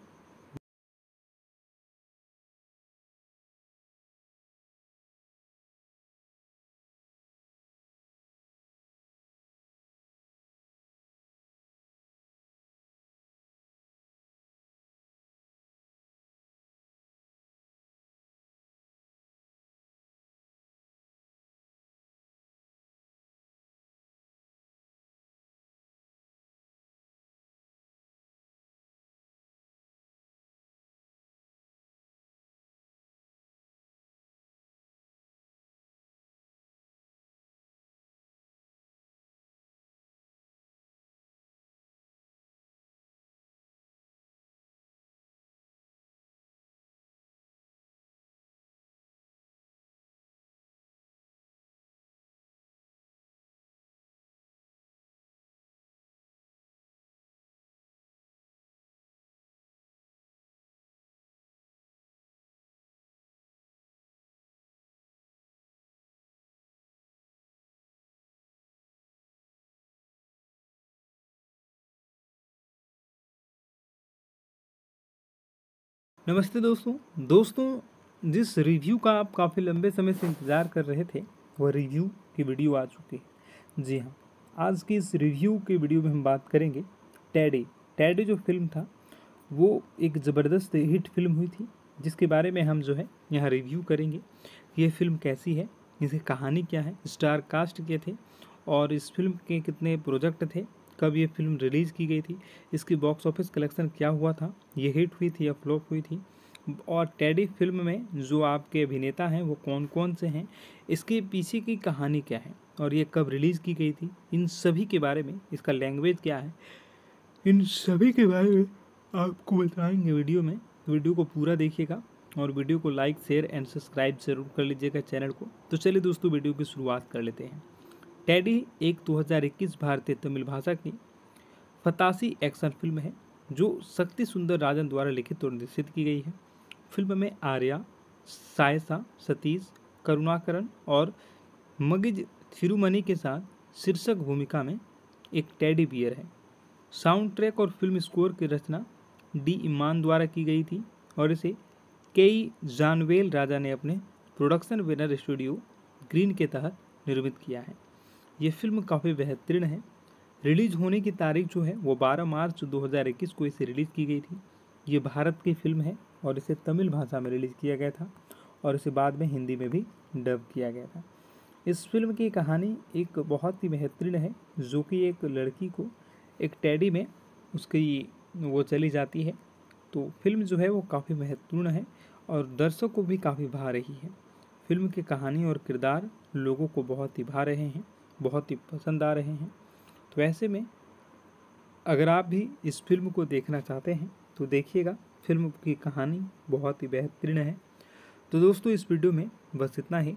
नमस्ते दोस्तों दोस्तों जिस रिव्यू का आप काफ़ी लंबे समय से इंतज़ार कर रहे थे वह रिव्यू की वीडियो आ चुकी है। जी हाँ, आज की इस रिव्यू की वीडियो में हम बात करेंगे टेडी। टेडी जो फिल्म था वो एक ज़बरदस्त हिट फिल्म हुई थी, जिसके बारे में हम जो है यहाँ रिव्यू करेंगे कि ये फिल्म कैसी है, इसकी कहानी क्या है, स्टार कास्ट के थे और इस फिल्म के कितने प्रोजेक्ट थे, कब ये फिल्म रिलीज़ की गई थी, इसकी बॉक्स ऑफिस कलेक्शन क्या हुआ था, ये हिट हुई थी या फ्लॉप हुई थी, और टेडी फिल्म में जो आपके अभिनेता हैं वो कौन कौन से हैं, इसके पीछे की कहानी क्या है और ये कब रिलीज़ की गई थी, इन सभी के बारे में, इसका लैंग्वेज क्या है, इन सभी के बारे में आपको बताएंगे वीडियो में। वीडियो को पूरा देखिएगा और वीडियो को लाइक शेयर एंड सब्सक्राइब जरूर कर लीजिएगा चैनल को। तो चलिए दोस्तों वीडियो की शुरुआत कर लेते हैं। टेडी एक दो हज़ार इक्कीस भारतीय तमिल भाषा की फतासी एक्शन फिल्म है जो शक्ति सुंदर राजन द्वारा लिखित और निर्देशित की गई है। फिल्म में आर्या, सायसा, सतीश, करुणाकरन और मगिज थिरुमनी के साथ शीर्षक भूमिका में एक टेडी बियर है। साउंड ट्रैक और फिल्म स्कोर की रचना डी इमान द्वारा की गई थी और इसे केई जानवेल राजा ने अपने प्रोडक्शन विनर स्टूडियो ग्रीन के तहत निर्मित किया है। ये फिल्म काफ़ी बेहतरीन है। रिलीज होने की तारीख जो है वो बारह मार्च दो हज़ार इक्कीस को इसे रिलीज़ की गई थी। ये भारत की फिल्म है और इसे तमिल भाषा में रिलीज़ किया गया था और इसे बाद में हिंदी में भी डब किया गया था। इस फिल्म की कहानी एक बहुत ही बेहतरीन है, जो कि एक लड़की को एक टेडी में उसकी वो चली जाती है। तो फिल्म जो है वो काफ़ी महत्वपूर्ण है और दर्शकों को भी काफ़ी भा रही है। फिल्म की कहानी और किरदार लोगों को बहुत ही भा रहे हैं, बहुत ही पसंद आ रहे हैं। तो ऐसे में अगर आप भी इस फिल्म को देखना चाहते हैं तो देखिएगा। फिल्म की कहानी बहुत ही बेहतरीन है। तो दोस्तों इस वीडियो में बस इतना ही।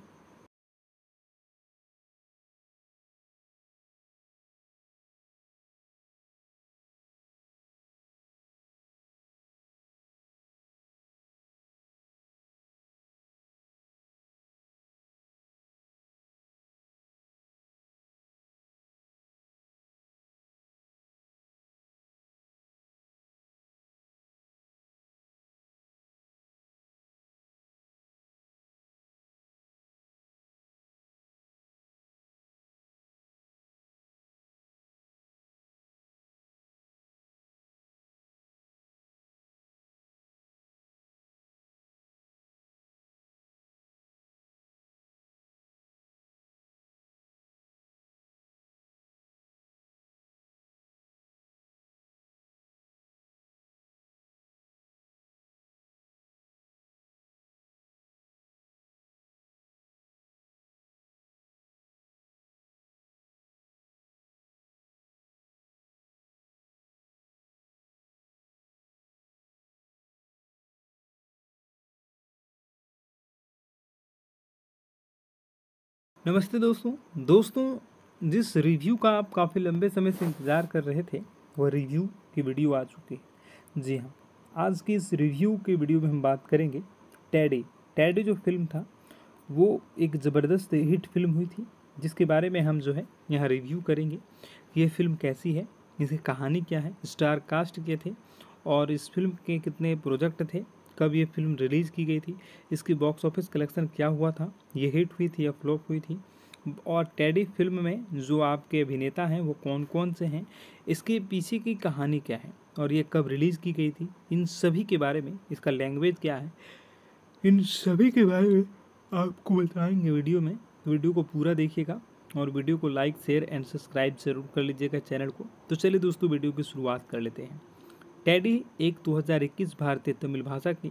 नमस्ते दोस्तों दोस्तों जिस रिव्यू का आप काफ़ी लंबे समय से इंतज़ार कर रहे थे वह रिव्यू की वीडियो आ चुकी है। जी हाँ, आज की इस रिव्यू की वीडियो में हम बात करेंगे टेडी। टेडी जो फिल्म था वो एक ज़बरदस्त हिट फिल्म हुई थी, जिसके बारे में हम जो है यहाँ रिव्यू करेंगे। ये फिल्म कैसी है, इसकी कहानी क्या है, स्टार कास्ट के थे और इस फिल्म के कितने प्रोजेक्ट थे, कब ये फिल्म रिलीज़ की गई थी, इसकी बॉक्स ऑफिस कलेक्शन क्या हुआ था, ये हिट हुई थी या फ्लॉप हुई थी, और टेडी फिल्म में जो आपके अभिनेता हैं वो कौन कौन से हैं, इसके पीछे की कहानी क्या है और ये कब रिलीज़ की गई थी, इन सभी के बारे में, इसका लैंग्वेज क्या है, इन सभी के बारे में आपको बताएंगे वीडियो में। वीडियो को पूरा देखिएगा और वीडियो को लाइक शेयर एंड सब्सक्राइब जरूर कर लीजिएगा चैनल को। तो चलिए दोस्तों वीडियो की शुरुआत कर लेते हैं। टेडी एक दो हज़ार इक्कीस भारतीय तमिल भाषा की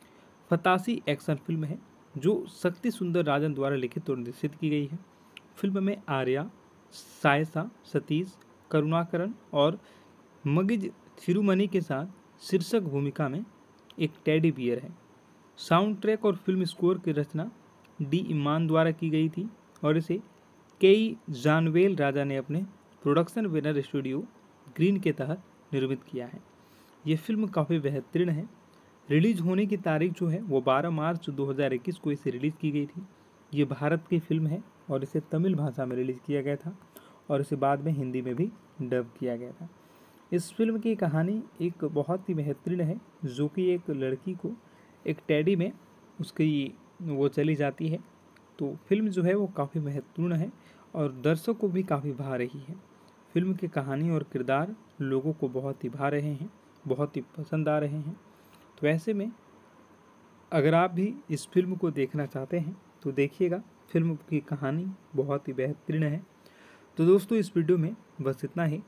फतासी एक्शन फिल्म है जो शक्ति सुंदर राजन द्वारा लिखित और निर्देशित की गई है। फिल्म में आर्या, सायसा, सतीश, करुणाकरन और मगिज थिरुमनी के साथ शीर्षक भूमिका में एक टेडी बियर है। साउंड ट्रैक और फिल्म स्कोर की रचना डी इमान द्वारा की गई थी और इसे केई जानवेल राजा ने अपने प्रोडक्शन बैनर स्टूडियो ग्रीन के तहत निर्मित किया है। ये फिल्म काफ़ी बेहतरीन है। रिलीज होने की तारीख जो है वो बारह मार्च दो हज़ार इक्कीस को इसे रिलीज़ की गई थी। ये भारत की फिल्म है और इसे तमिल भाषा में रिलीज़ किया गया था और इसे बाद में हिंदी में भी डब किया गया था। इस फिल्म की कहानी एक बहुत ही बेहतरीन है, जो कि एक लड़की को एक टेडी में उसकी वो चली जाती है। तो फिल्म जो है वो काफ़ी महत्वपूर्ण है और दर्शकों को भी काफ़ी भा रही है। फिल्म की कहानी और किरदार लोगों को बहुत ही भा रहे हैं, बहुत ही पसंद आ रहे हैं। तो ऐसे में अगर आप भी इस फिल्म को देखना चाहते हैं तो देखिएगा, फिल्म की कहानी बहुत ही बेहतरीन है। तो दोस्तों इस वीडियो में बस इतना ही।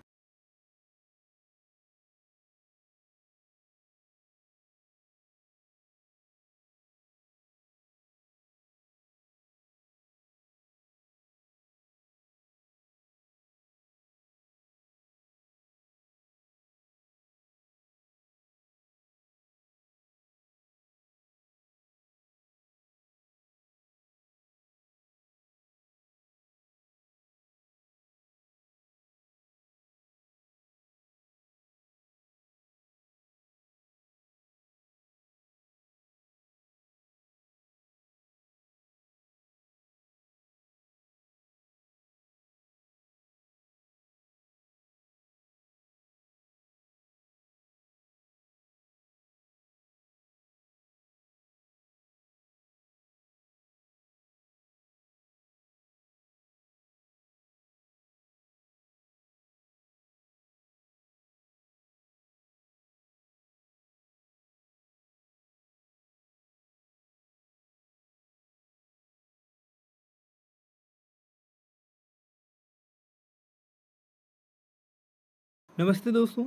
नमस्ते दोस्तों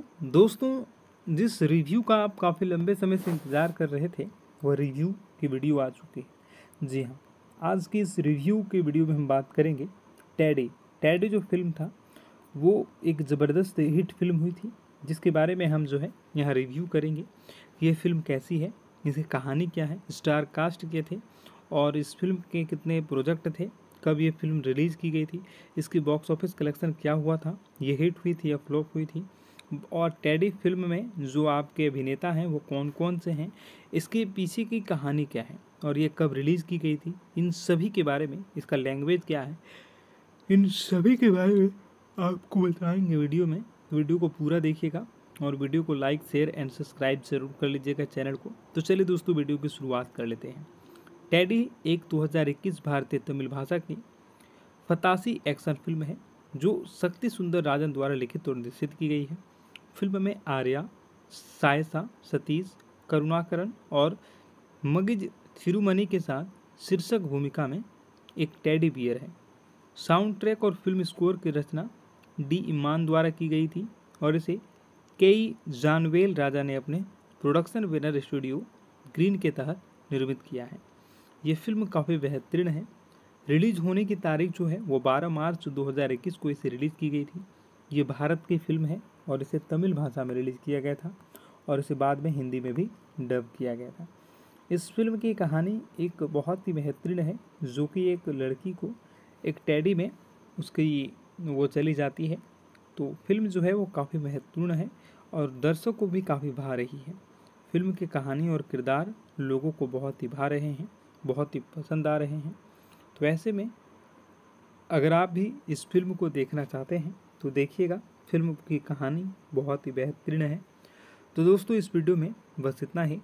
दोस्तों जिस रिव्यू का आप काफ़ी लंबे समय से इंतज़ार कर रहे थे वह रिव्यू की वीडियो आ चुकी है। जी हाँ, आज की इस रिव्यू की वीडियो में हम बात करेंगे टेडी। टेडी जो फिल्म था वो एक ज़बरदस्त हिट फिल्म हुई थी, जिसके बारे में हम जो है यहाँ रिव्यू करेंगे। ये फिल्म कैसी है, इसकी कहानी क्या है, स्टार कास्ट के थे और इस फिल्म के कितने प्रोजेक्ट थे, कब ये फिल्म रिलीज़ की गई थी, इसकी बॉक्स ऑफिस कलेक्शन क्या हुआ था, ये हिट हुई थी या फ्लॉप हुई थी, और टेडी फिल्म में जो आपके अभिनेता हैं वो कौन कौन से हैं, इसके पीछे की कहानी क्या है और ये कब रिलीज़ की गई थी, इन सभी के बारे में, इसका लैंग्वेज क्या है, इन सभी के बारे में आपको बताएंगे वीडियो में। वीडियो को पूरा देखिएगा और वीडियो को लाइक शेयर एंड सब्सक्राइब जरूर कर लीजिएगा चैनल को। तो चलिए दोस्तों वीडियो की शुरुआत कर लेते हैं। टेडी एक दो हज़ार इक्कीस भारतीय तमिल भाषा की फतासी एक्शन फिल्म है जो शक्ति सुंदर राजन द्वारा लिखित और निर्देशित की गई है। फिल्म में आर्या, सायसा, सतीश, करुणाकरन और मगिज थिरुमनी के साथ शीर्षक भूमिका में एक टेडी बियर है। साउंड ट्रैक और फिल्म स्कोर की रचना डी इमान द्वारा की गई थी और इसे केई जानवेल राजा ने अपने प्रोडक्शन बैनर स्टूडियो ग्रीन के तहत निर्मित किया है। ये फिल्म काफ़ी बेहतरीन है। रिलीज होने की तारीख जो है वो बारह मार्च दो हज़ार इक्कीस को इसे रिलीज़ की गई थी। ये भारत की फिल्म है और इसे तमिल भाषा में रिलीज़ किया गया था और इसे बाद में हिंदी में भी डब किया गया था। इस फिल्म की कहानी एक बहुत ही बेहतरीन है, जो कि एक लड़की को एक टेडी में उसकी वो चली जाती है। तो फिल्म जो है वो काफ़ी महत्वपूर्ण है और दर्शकों को भी काफ़ी भा रही है। फिल्म की कहानी और किरदार लोगों को बहुत ही भा रहे हैं, बहुत ही पसंद आ रहे हैं। तो ऐसे में अगर आप भी इस फिल्म को देखना चाहते हैं तो देखिएगा। फिल्म की कहानी बहुत ही बेहतरीन है। तो दोस्तों इस वीडियो में बस इतना ही।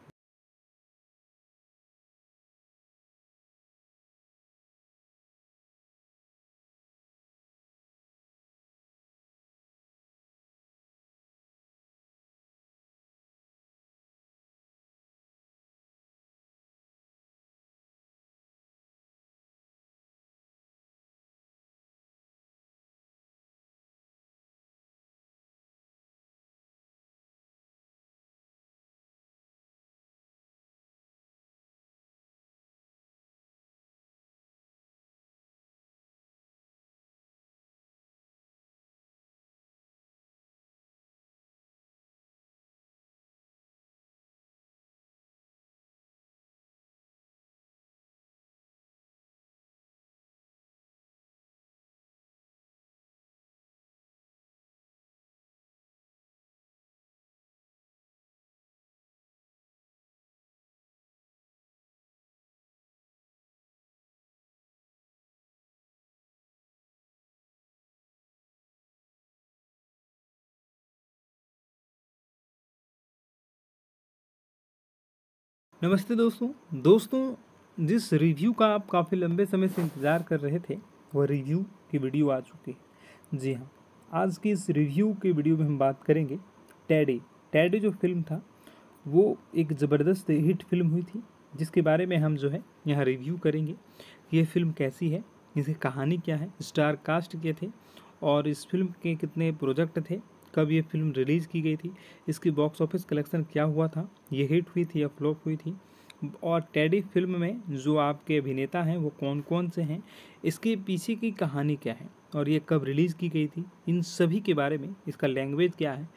नमस्ते दोस्तों दोस्तों जिस रिव्यू का आप काफ़ी लंबे समय से इंतज़ार कर रहे थे वह रिव्यू की वीडियो आ चुकी है। जी हाँ, आज की इस रिव्यू की वीडियो में हम बात करेंगे टेडी। टेडी जो फिल्म था वो एक ज़बरदस्त हिट फिल्म हुई थी, जिसके बारे में हम जो है यहाँ रिव्यू करेंगे कि ये फिल्म कैसी है, इसकी कहानी क्या है, स्टार कास्ट के थे और इस फिल्म के कितने प्रोजेक्ट थे, कब ये फिल्म रिलीज़ की गई थी, इसकी बॉक्स ऑफिस कलेक्शन क्या हुआ था, ये हिट हुई थी या फ्लॉप हुई थी, और टेडी फिल्म में जो आपके अभिनेता हैं वो कौन कौन से हैं, इसके पीछे की कहानी क्या है और ये कब रिलीज़ की गई थी, इन सभी के बारे में, इसका लैंग्वेज क्या है,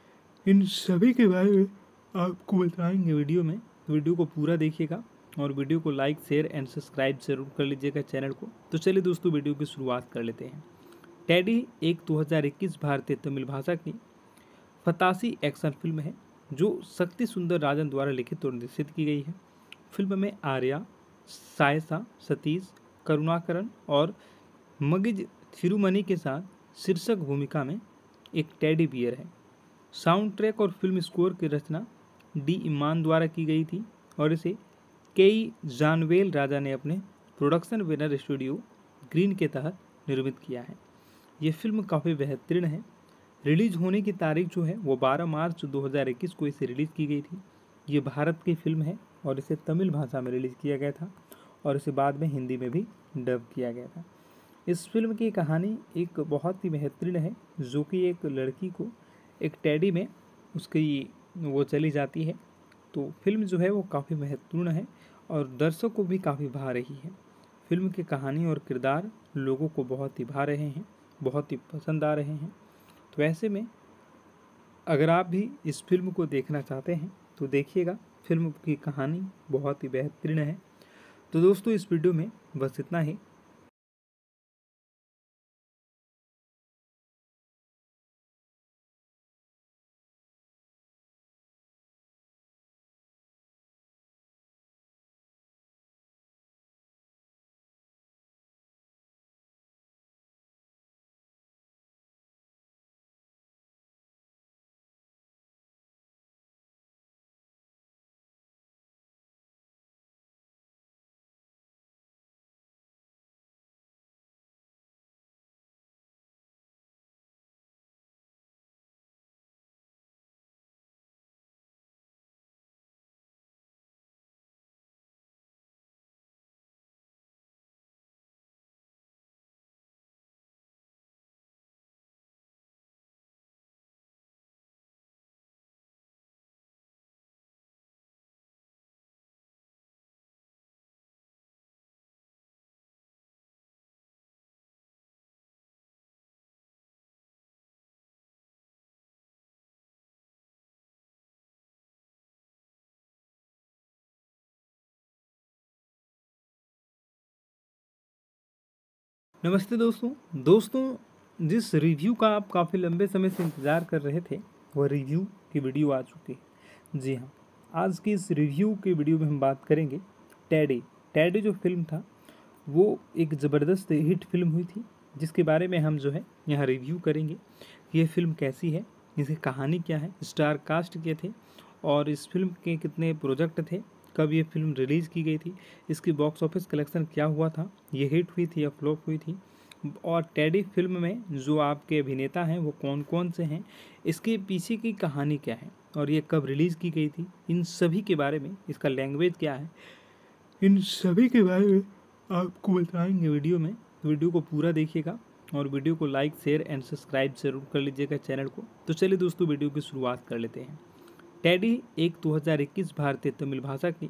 इन सभी के बारे में आपको बताएंगे वीडियो में। वीडियो को पूरा देखिएगा और वीडियो को लाइक शेयर एंड सब्सक्राइब जरूर कर लीजिएगा चैनल को। तो चलिए दोस्तों वीडियो की शुरुआत कर लेते हैं। टेडी एक दो हज़ार इक्कीस भारतीय तमिल भाषा की फतासी एक्शन फिल्म है जो शक्ति सुंदर राजन द्वारा लिखित और निर्देशित की गई है। फिल्म में आर्या, सायसा, सतीश, करुणाकरन और मगिज थिरुमनी के साथ शीर्षक भूमिका में एक टेडी बियर है। साउंड ट्रैक और फिल्म स्कोर की रचना डी इमान द्वारा की गई थी और इसे केई जानवेल राजा ने अपने प्रोडक्शन बैनर स्टूडियो ग्रीन के तहत निर्मित किया है। ये फिल्म काफ़ी बेहतरीन है। रिलीज होने की तारीख जो है वो बारह मार्च दो हज़ार इक्कीस को इसे रिलीज़ की गई थी। ये भारत की फिल्म है और इसे तमिल भाषा में रिलीज़ किया गया था और इसे बाद में हिंदी में भी डब किया गया था। इस फिल्म की कहानी एक बहुत ही बेहतरीन है, जो कि एक लड़की को एक टेडी में उसकी वो चली जाती है। तो फिल्म जो है वो काफ़ी महत्वपूर्ण है और दर्शकों को भी काफ़ी भा रही है। फिल्म की कहानी और किरदार लोगों को बहुत ही भा रहे हैं, बहुत ही पसंद आ रहे हैं। तो ऐसे में अगर आप भी इस फिल्म को देखना चाहते हैं तो देखिएगा। फिल्म की कहानी बहुत ही बेहतरीन है। तो दोस्तों इस वीडियो में बस इतना ही। नमस्ते दोस्तों दोस्तों जिस रिव्यू का आप काफ़ी लंबे समय से इंतज़ार कर रहे थे वह रिव्यू की वीडियो आ चुकी है। जी हाँ, आज की इस रिव्यू की वीडियो में हम बात करेंगे टेडी। टेडी जो फिल्म था वो एक ज़बरदस्त हिट फिल्म हुई थी, जिसके बारे में हम जो है यहाँ रिव्यू करेंगे। ये फिल्म कैसी है, इसकी कहानी क्या है, स्टार कास्ट के थे और इस फिल्म के कितने प्रोजेक्ट थे, कब ये फिल्म रिलीज़ की गई थी, इसकी बॉक्स ऑफिस कलेक्शन क्या हुआ था, ये हिट हुई थी या फ्लॉप हुई थी, और टेडी फिल्म में जो आपके अभिनेता हैं वो कौन कौन से हैं, इसके पीछे की कहानी क्या है और ये कब रिलीज़ की गई थी, इन सभी के बारे में, इसका लैंग्वेज क्या है, इन सभी के बारे में आपको बताएंगे वीडियो में। वीडियो को पूरा देखिएगा और वीडियो को लाइक शेयर एंड सब्सक्राइब जरूर कर लीजिएगा चैनल को। तो चलिए दोस्तों वीडियो की शुरुआत कर लेते हैं। टेडी एक दो हज़ार इक्कीस भारतीय तमिल भाषा की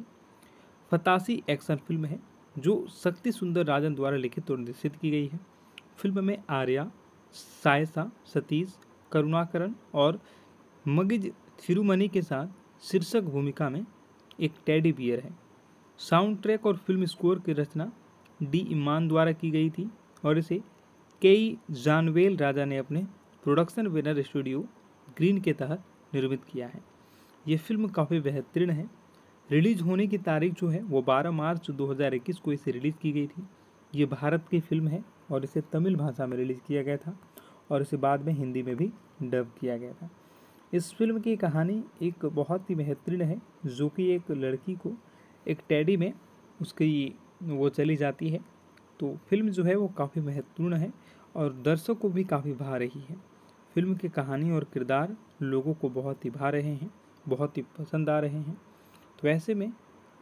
फतासी एक्शन फिल्म है जो शक्ति सुंदर राजन द्वारा लिखित और निर्देशित की गई है। फिल्म में आर्या, सायसा, सतीश, करुणाकरन और मगिज थिरुमनी के साथ शीर्षक भूमिका में एक टेडी बियर है। साउंड ट्रैक और फिल्म स्कोर की रचना डी इमान द्वारा की गई थी और इसे केई जानवेल राजा ने अपने प्रोडक्शन विनर स्टूडियो ग्रीन के तहत निर्मित किया है। ये फिल्म काफ़ी बेहतरीन है। रिलीज होने की तारीख जो है वो बारह मार्च दो हज़ार इक्कीस को इसे रिलीज़ की गई थी। ये भारत की फिल्म है और इसे तमिल भाषा में रिलीज़ किया गया था और इसे बाद में हिंदी में भी डब किया गया था। इस फिल्म की कहानी एक बहुत ही बेहतरीन है, जो कि एक लड़की को एक टेडी में उसकी वो चली जाती है। तो फिल्म जो है वो काफ़ी महत्वपूर्ण है और दर्शकों को भी काफ़ी भा रही है। फिल्म की कहानी और किरदार लोगों को बहुत ही भा रहे हैं, बहुत ही पसंद आ रहे हैं। तो ऐसे में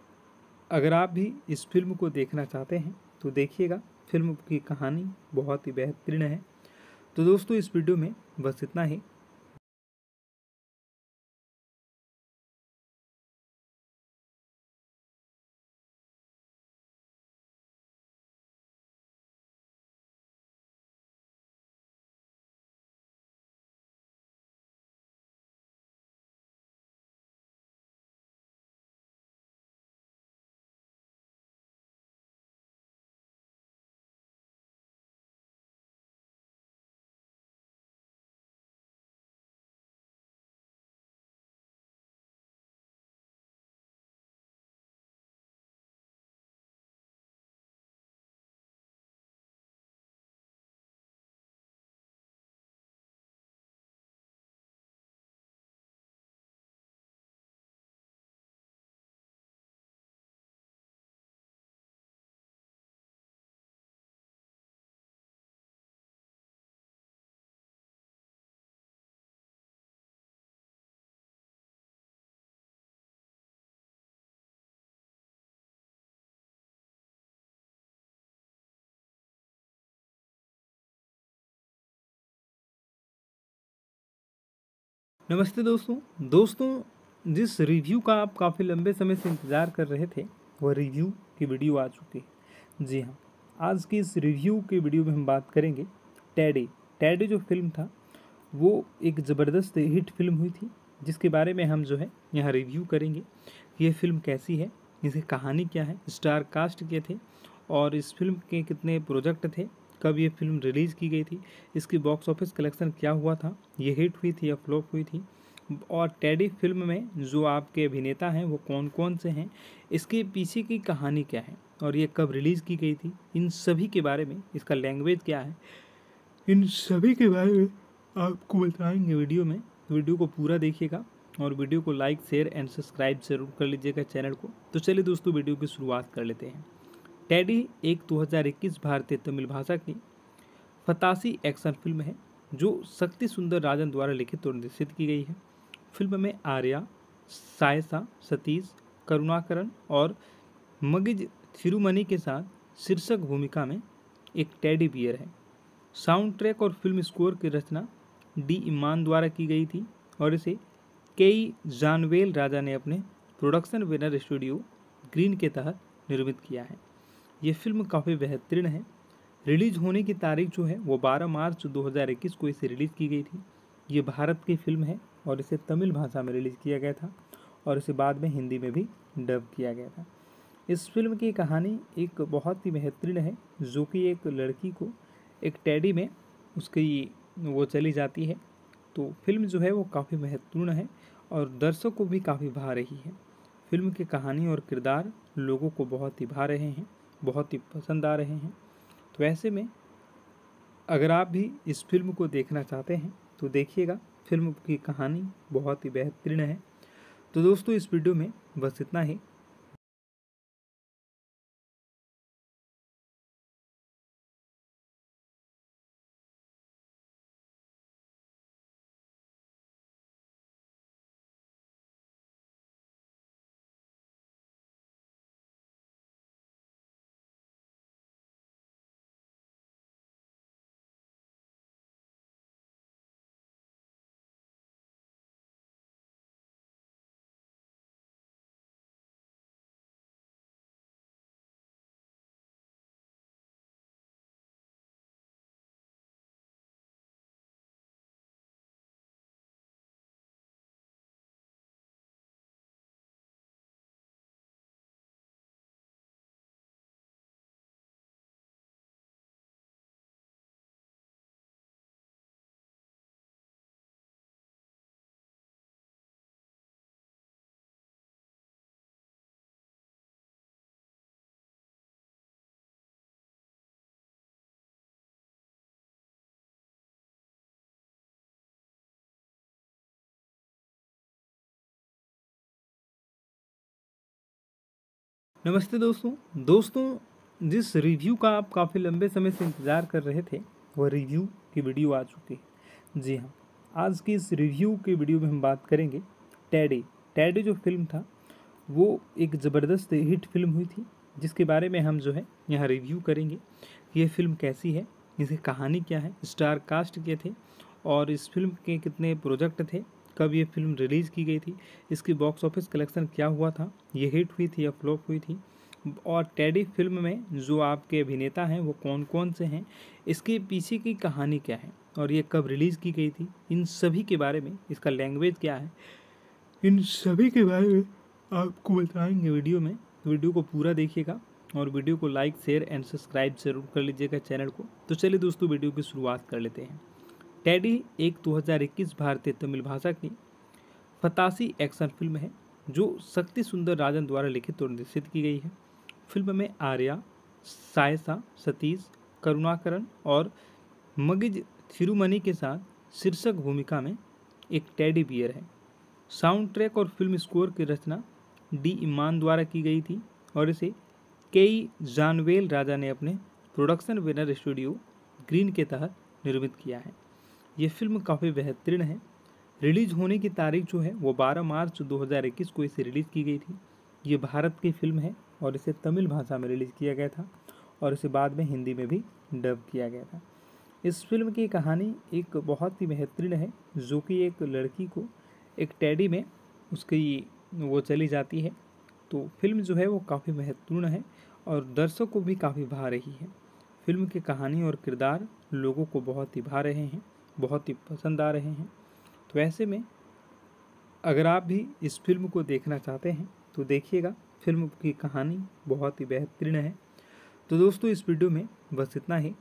अगर आप भी इस फिल्म को देखना चाहते हैं तो देखिएगा, फिल्म की कहानी बहुत ही बेहतरीन है। तो दोस्तों इस वीडियो में बस इतना ही। नमस्ते दोस्तों दोस्तों जिस रिव्यू का आप काफ़ी लंबे समय से इंतज़ार कर रहे थे वह रिव्यू की वीडियो आ चुकी है। जी हाँ, आज की इस रिव्यू की वीडियो में हम बात करेंगे टेडी। टेडी जो फिल्म था वो एक ज़बरदस्त हिट फिल्म हुई थी, जिसके बारे में हम जो है यहाँ रिव्यू करेंगे। ये फिल्म कैसी है, इसकी कहानी क्या है, स्टार कास्ट के थे और इस फिल्म के कितने प्रोजेक्ट थे, कब ये फिल्म रिलीज़ की गई थी, इसकी बॉक्स ऑफिस कलेक्शन क्या हुआ था, ये हिट हुई थी या फ्लॉप हुई थी, और टेडी फिल्म में जो आपके अभिनेता हैं वो कौन कौन से हैं, इसके पीछे की कहानी क्या है और ये कब रिलीज़ की गई थी, इन सभी के बारे में, इसका लैंग्वेज क्या है, इन सभी के बारे में आपको बताएंगे वीडियो में। वीडियो को पूरा देखिएगा और वीडियो को लाइक शेयर एंड सब्सक्राइब जरूर कर लीजिएगा चैनल को। तो चलिए दोस्तों वीडियो की शुरुआत कर लेते हैं। टेडी एक दो हज़ार इक्कीस भारतीय तमिल भाषा की फतासी एक्शन फिल्म है जो शक्ति सुंदर राजन द्वारा लिखित और निर्देशित की गई है। फिल्म में आर्या, सायसा, सतीश, करुणाकरन और मगिज थिरुमनी के साथ शीर्षक भूमिका में एक टेडी बियर है। साउंड ट्रैक और फिल्म स्कोर की रचना डी इमान द्वारा की गई थी और इसे केई जानवेल राजा ने अपने प्रोडक्शन विनर स्टूडियो ग्रीन के तहत निर्मित किया है। ये फिल्म काफ़ी बेहतरीन है। रिलीज होने की तारीख जो है वो बारह मार्च दो हज़ार इक्कीस को इसे रिलीज़ की गई थी। ये भारत की फिल्म है और इसे तमिल भाषा में रिलीज़ किया गया था और इसे बाद में हिंदी में भी डब किया गया था। इस फिल्म की कहानी एक बहुत ही बेहतरीन है, जो कि एक लड़की को एक टेडी में उसकी वो चली जाती है। तो फिल्म जो है वो काफ़ी महत्वपूर्ण है और दर्शकों को भी काफ़ी भा रही है। फिल्म की कहानी और किरदार लोगों को बहुत ही भा रहे हैं, बहुत ही पसंद आ रहे हैं। तो ऐसे में अगर आप भी इस फिल्म को देखना चाहते हैं तो देखिएगा। फिल्म की कहानी बहुत ही बेहतरीन है। तो दोस्तों इस वीडियो में बस इतना ही। नमस्ते दोस्तों दोस्तों जिस रिव्यू का आप काफ़ी लंबे समय से इंतज़ार कर रहे थे वह रिव्यू की वीडियो आ चुकी है। जी हाँ, आज की इस रिव्यू की वीडियो में हम बात करेंगे टेडी। टेडी जो फिल्म था वो एक ज़बरदस्त हिट फिल्म हुई थी, जिसके बारे में हम जो है यहाँ रिव्यू करेंगे। ये फिल्म कैसी है, इसकी कहानी क्या है, स्टार कास्ट के थे और इस फिल्म के कितने प्रोजेक्ट थे, कब ये फिल्म रिलीज़ की गई थी, इसकी बॉक्स ऑफिस कलेक्शन क्या हुआ था, ये हिट हुई थी या फ्लॉप हुई थी, और टेडी फिल्म में जो आपके अभिनेता हैं वो कौन कौन से हैं, इसके पीछे की कहानी क्या है और ये कब रिलीज़ की गई थी, इन सभी के बारे में, इसका लैंग्वेज क्या है, इन सभी के बारे में आपको बताएंगे वीडियो में। वीडियो को पूरा देखिएगा और वीडियो को लाइक शेयर एंड सब्सक्राइब जरूर कर लीजिएगा चैनल को। तो चलिए दोस्तों वीडियो की शुरुआत कर लेते हैं। टेडी एक दो हज़ार इक्कीस भारतीय तमिल भाषा की फतासी एक्शन फिल्म है जो शक्ति सुंदर राजन द्वारा लिखित और निर्देशित की गई है। फिल्म में आर्या, सायसा, सतीश, करुणाकरन और मगिज थिरुमनी के साथ शीर्षक भूमिका में एक टेडी बियर है। साउंड ट्रैक और फिल्म स्कोर की रचना डी इमान द्वारा की गई थी और इसे केई जानवेल राजा ने अपने प्रोडक्शन बैनर स्टूडियो ग्रीन के तहत निर्मित किया है। ये फिल्म काफ़ी बेहतरीन है। रिलीज होने की तारीख जो है वो बारह मार्च दो हज़ार इक्कीस को इसे रिलीज़ की गई थी। ये भारत की फिल्म है और इसे तमिल भाषा में रिलीज़ किया गया था और इसे बाद में हिंदी में भी डब किया गया था। इस फिल्म की कहानी एक बहुत ही बेहतरीन है, जो कि एक लड़की को एक टेडी में उसकी वो चली जाती है। तो फिल्म जो है वो काफ़ी महत्वपूर्ण है और दर्शकों को भी काफ़ी भा रही है। फिल्म की कहानी और किरदार लोगों को बहुत ही भा रहे हैं, बहुत ही पसंद आ रहे हैं। तो ऐसे में अगर आप भी इस फिल्म को देखना चाहते हैं तो देखिएगा। फिल्म की कहानी बहुत ही बेहतरीन है। तो दोस्तों इस वीडियो में बस इतना ही।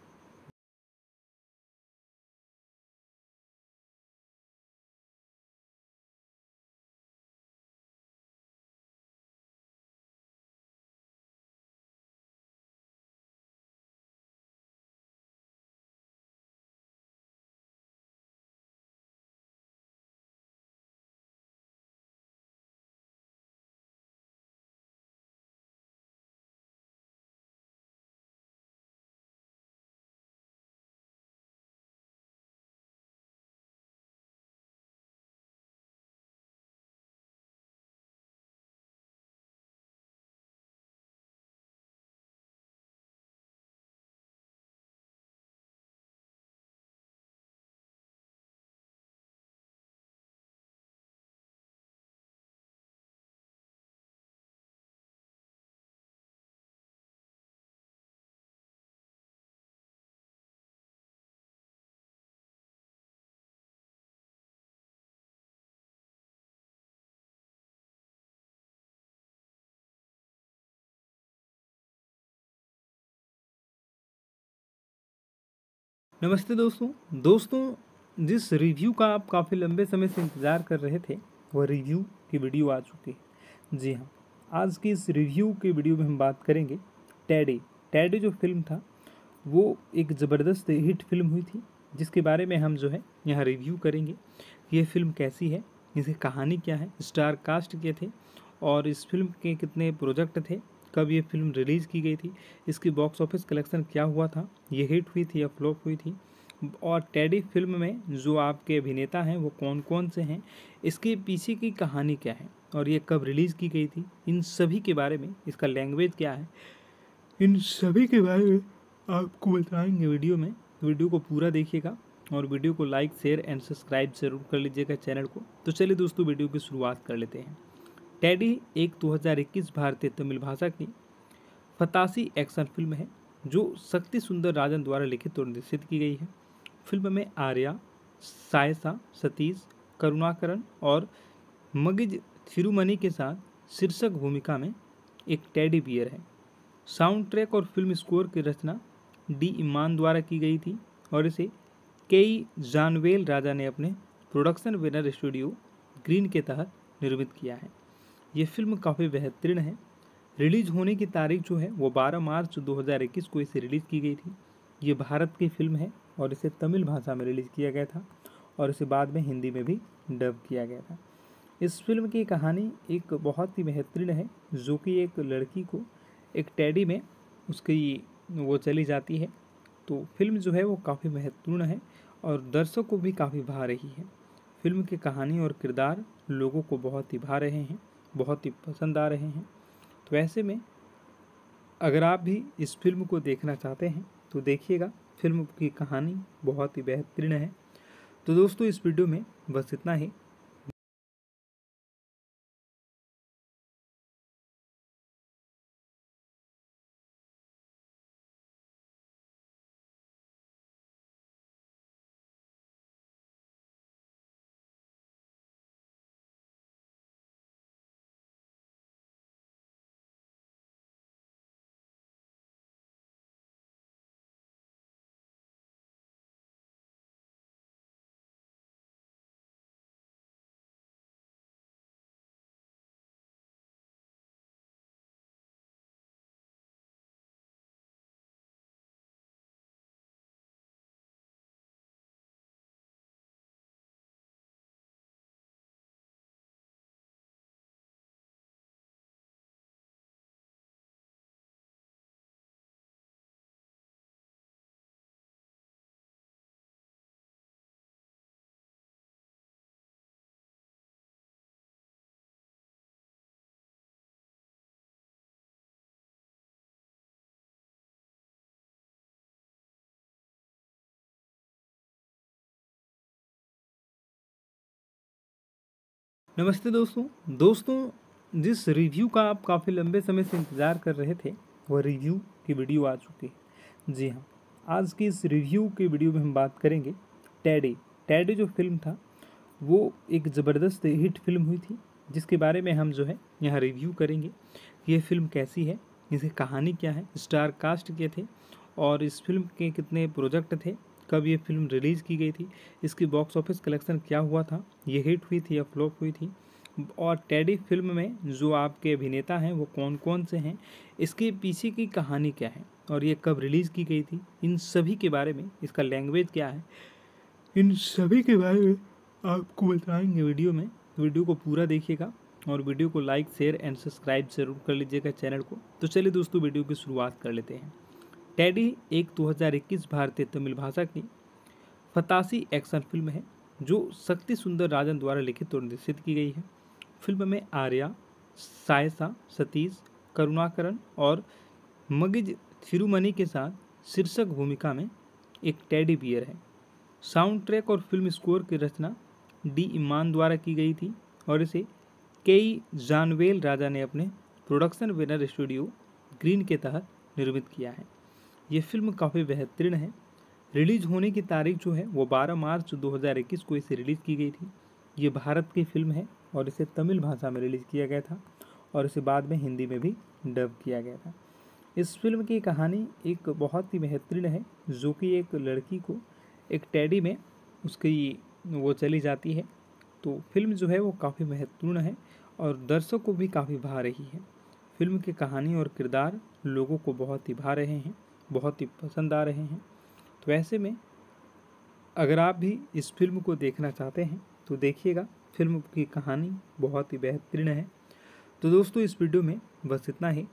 नमस्ते दोस्तों दोस्तों जिस रिव्यू का आप काफ़ी लंबे समय से इंतज़ार कर रहे थे वह रिव्यू की वीडियो आ चुकी है। जी हाँ, आज की इस रिव्यू की वीडियो में हम बात करेंगे टेडी। टेडी जो फिल्म था वो एक ज़बरदस्त हिट फिल्म हुई थी, जिसके बारे में हम जो है यहाँ रिव्यू करेंगे। ये फिल्म कैसी है, इसकी कहानी क्या है, स्टार कास्ट के थे और इस फिल्म के कितने प्रोजेक्ट थे, कब ये फिल्म रिलीज़ की गई थी, इसकी बॉक्स ऑफिस कलेक्शन क्या हुआ था, ये हिट हुई थी या फ्लॉप हुई थी, और टेडी फिल्म में जो आपके अभिनेता हैं वो कौन कौन से हैं, इसके पीछे की कहानी क्या है और ये कब रिलीज़ की गई थी, इन सभी के बारे में, इसका लैंग्वेज क्या है, इन सभी के बारे में आपको बताएंगे वीडियो में। वीडियो को पूरा देखिएगा और वीडियो को लाइक शेयर एंड सब्सक्राइब जरूर कर लीजिएगा चैनल को। तो चलिए दोस्तों वीडियो की शुरुआत कर लेते हैं। टेडी एक दो हज़ार इक्कीस भारतीय तमिल भाषा की फतासी एक्शन फिल्म है जो शक्ति सुंदर राजन द्वारा लिखित और निर्देशित की गई है। फिल्म में आर्या, सायसा, सतीश, करुणाकरन और मगिज थिरुमनी के साथ शीर्षक भूमिका में एक टेडी बियर है। साउंड ट्रैक और फिल्म स्कोर की रचना डी इमान द्वारा की गई थी और इसे केई जानवेल राजा ने अपने प्रोडक्शन बैनर स्टूडियो ग्रीन के तहत निर्मित किया है। ये फिल्म काफ़ी बेहतरीन है। रिलीज होने की तारीख जो है वो बारह मार्च दो हज़ार इक्कीस को इसे रिलीज़ की गई थी। ये भारत की फिल्म है और इसे तमिल भाषा में रिलीज़ किया गया था और इसे बाद में हिंदी में भी डब किया गया था। इस फिल्म की कहानी एक बहुत ही बेहतरीन है, जो कि एक लड़की को एक टेडी में उसकी वो चली जाती है। तो फिल्म जो है वो काफ़ी महत्वपूर्ण है और दर्शकों को भी काफ़ी भा रही है। फिल्म की कहानी और किरदार लोगों को बहुत ही भा रहे हैं, बहुत ही पसंद आ रहे हैं। तो ऐसे में अगर आप भी इस फिल्म को देखना चाहते हैं तो देखिएगा, फिल्म की कहानी बहुत ही बेहतरीन है। तो दोस्तों इस वीडियो में बस इतना ही। नमस्ते दोस्तों दोस्तों जिस रिव्यू का आप काफ़ी लंबे समय से इंतज़ार कर रहे थे वह रिव्यू की वीडियो आ चुकी है। जी हाँ, आज की इस रिव्यू की वीडियो में हम बात करेंगे टेडी। टेडी जो फिल्म था वो एक ज़बरदस्त हिट फिल्म हुई थी, जिसके बारे में हम जो है यहाँ रिव्यू करेंगे कि ये फिल्म कैसी है, इसकी कहानी क्या है, स्टार कास्ट के थे और इस फिल्म के कितने प्रोजेक्ट थे, कब ये फिल्म रिलीज़ की गई थी, इसकी बॉक्स ऑफिस कलेक्शन क्या हुआ था, ये हिट हुई थी या फ्लॉप हुई थी, और टेडी फिल्म में जो आपके अभिनेता हैं वो कौन कौन से हैं, इसके पीछे की कहानी क्या है और ये कब रिलीज़ की गई थी, इन सभी के बारे में, इसका लैंग्वेज क्या है, इन सभी के बारे में आपको बताएंगे वीडियो में। वीडियो को पूरा देखिएगा और वीडियो को लाइक शेयर एंड सब्सक्राइब जरूर कर लीजिएगा चैनल को। तो चलिए दोस्तों वीडियो की शुरुआत कर लेते हैं। टेडी एक दो हज़ार इक्कीस भारतीय तमिल भाषा की फतासी एक्शन फिल्म है जो शक्ति सुंदर राजन द्वारा लिखित और निर्देशित की गई है। फिल्म में आर्या, सायसा, सतीश, करुणाकरन और मगिज थिरुमनी के साथ शीर्षक भूमिका में एक टेडी बियर है। साउंड ट्रैक और फिल्म स्कोर की रचना डी इमान द्वारा की गई थी और इसे केई जानवेल राजा ने अपने प्रोडक्शन बैनर स्टूडियो ग्रीन के तहत निर्मित किया है। ये फिल्म काफ़ी बेहतरीन है। रिलीज होने की तारीख जो है वो बारह मार्च दो हज़ार इक्कीस को इसे रिलीज़ की गई थी। ये भारत की फिल्म है और इसे तमिल भाषा में रिलीज़ किया गया था और इसे बाद में हिंदी में भी डब किया गया था। इस फिल्म की कहानी एक बहुत ही बेहतरीन है, जो कि एक लड़की को एक टेडी में उसकी वो चली जाती है। तो फिल्म जो है वो काफ़ी महत्वपूर्ण है और दर्शकों को भी काफ़ी भा रही है। फिल्म की कहानी और किरदार लोगों को बहुत ही भा रहे हैं, बहुत ही पसंद आ रहे हैं। तो ऐसे में अगर आप भी इस फिल्म को देखना चाहते हैं तो देखिएगा। फिल्म की कहानी बहुत ही बेहतरीन है। तो दोस्तों, इस वीडियो में बस इतना ही।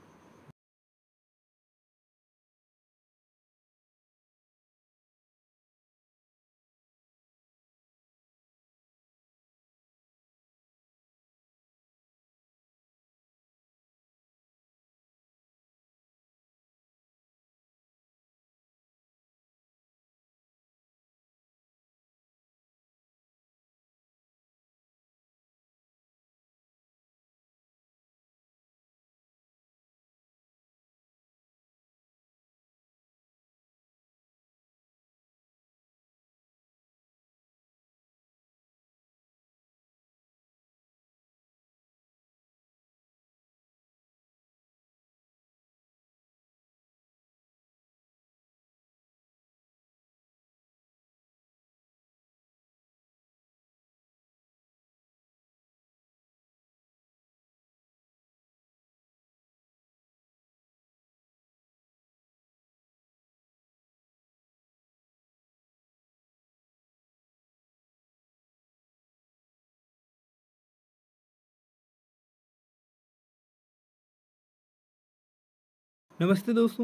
नमस्ते दोस्तों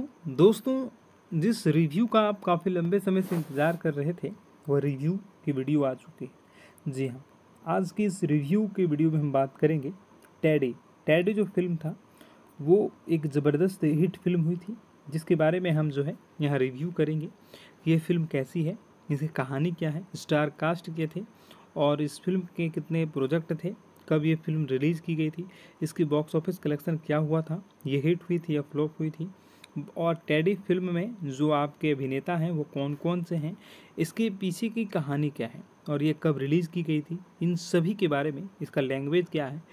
दोस्तों जिस रिव्यू का आप काफ़ी लंबे समय से इंतज़ार कर रहे थे, वह रिव्यू की वीडियो आ चुकी है। जी हाँ, आज की इस रिव्यू की वीडियो में हम बात करेंगे टेडी। टेडी जो फिल्म था वो एक ज़बरदस्त हिट फिल्म हुई थी, जिसके बारे में हम जो है यहाँ रिव्यू करेंगे। ये फिल्म कैसी है, इसकी कहानी क्या है, स्टार कास्ट के थे और इस फिल्म के कितने प्रोजेक्ट थे, कब ये फिल्म रिलीज़ की गई थी, इसकी बॉक्स ऑफिस कलेक्शन क्या हुआ था, ये हिट हुई थी या फ्लॉप हुई थी, और टेडी फिल्म में जो आपके अभिनेता हैं वो कौन कौन से हैं, इसके पीछे की कहानी क्या है और ये कब रिलीज़ की गई थी, इन सभी के बारे में, इसका लैंग्वेज क्या है,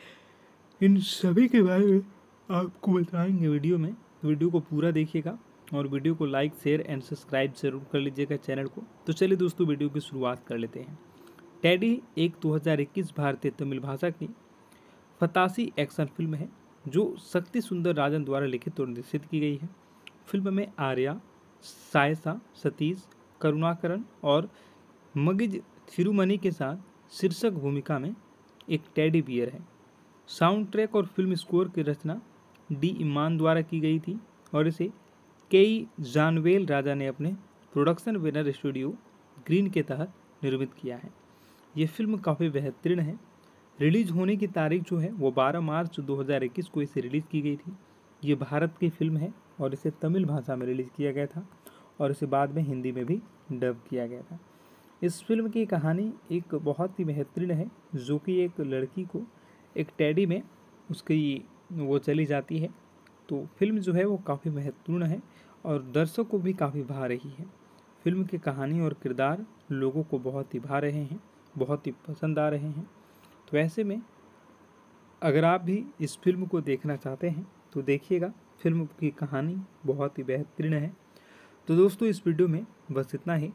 इन सभी के बारे में आपको बताएंगे वीडियो में। वीडियो को पूरा देखिएगा और वीडियो को लाइक शेयर एंड सब्सक्राइब जरूर कर लीजिएगा चैनल को। तो चलिए दोस्तों, वीडियो की शुरुआत कर लेते हैं। टेडी एक दो हज़ार इक्कीस भारतीय तमिल भाषा की फतासी एक्शन फिल्म है, जो शक्ति सुंदर राजन द्वारा लिखित और निर्देशित की गई है। फिल्म में आर्या, सायसा, सतीश, करुणाकरन और मगिज थिरुमनी के साथ शीर्षक भूमिका में एक टेडी बियर है। साउंड ट्रैक और फिल्म स्कोर की रचना डी इमान द्वारा की गई थी और इसे केई जानवेल राजा ने अपने प्रोडक्शन बैनर स्टूडियो ग्रीन के तहत निर्मित किया है। ये फिल्म काफ़ी बेहतरीन है। रिलीज होने की तारीख जो है वो बारह मार्च दो हज़ार इक्कीस को इसे रिलीज़ की गई थी। ये भारत की फिल्म है और इसे तमिल भाषा में रिलीज़ किया गया था और इसे बाद में हिंदी में भी डब किया गया था। इस फिल्म की कहानी एक बहुत ही बेहतरीन है, जो कि एक लड़की को एक टेडी में उसकी वो चली जाती है। तो फिल्म जो है वो काफ़ी महत्वपूर्ण है और दर्शकों को भी काफ़ी भा रही है। फिल्म की कहानी और किरदार लोगों को बहुत ही भा रहे हैं, बहुत ही पसंद आ रहे हैं। तो ऐसे में अगर आप भी इस फिल्म को देखना चाहते हैं तो देखिएगा। फिल्म की कहानी बहुत ही बेहतरीन है। तो दोस्तों, इस वीडियो में बस इतना ही।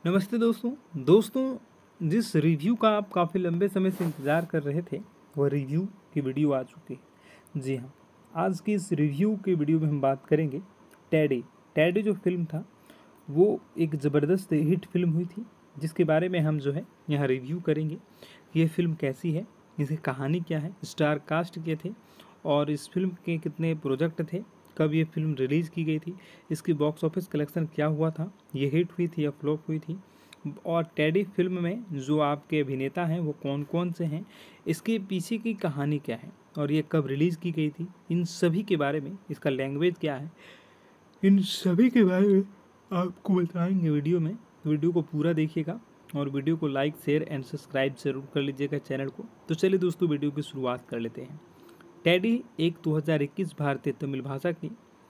नमस्ते दोस्तों दोस्तों जिस रिव्यू का आप काफ़ी लंबे समय से इंतज़ार कर रहे थे वह रिव्यू की वीडियो आ चुकी है। जी हाँ, आज की इस रिव्यू की वीडियो में हम बात करेंगे टेडी। टेडी जो फिल्म था वो एक ज़बरदस्त हिट फिल्म हुई थी, जिसके बारे में हम जो है यहाँ रिव्यू करेंगे। ये फिल्म कैसी है, इसकी कहानी क्या है, स्टार कास्ट के थे और इस फिल्म के कितने प्रोजेक्ट थे, कब ये फिल्म रिलीज़ की गई थी, इसकी बॉक्स ऑफिस कलेक्शन क्या हुआ था, ये हिट हुई थी या फ्लॉप हुई थी, और टेडी फिल्म में जो आपके अभिनेता हैं वो कौन कौन से हैं, इसके पीछे की कहानी क्या है और ये कब रिलीज़ की गई थी, इन सभी के बारे में, इसका लैंग्वेज क्या है, इन सभी के बारे में आपको बताएंगे वीडियो में। वीडियो को पूरा देखिएगा और वीडियो को लाइक शेयर एंड सब्सक्राइब जरूर कर लीजिएगा चैनल को। तो चलिए दोस्तों वीडियो की शुरुआत कर लेते हैं। टेडी एक दो हज़ार इक्कीस भारतीय तमिल भाषा की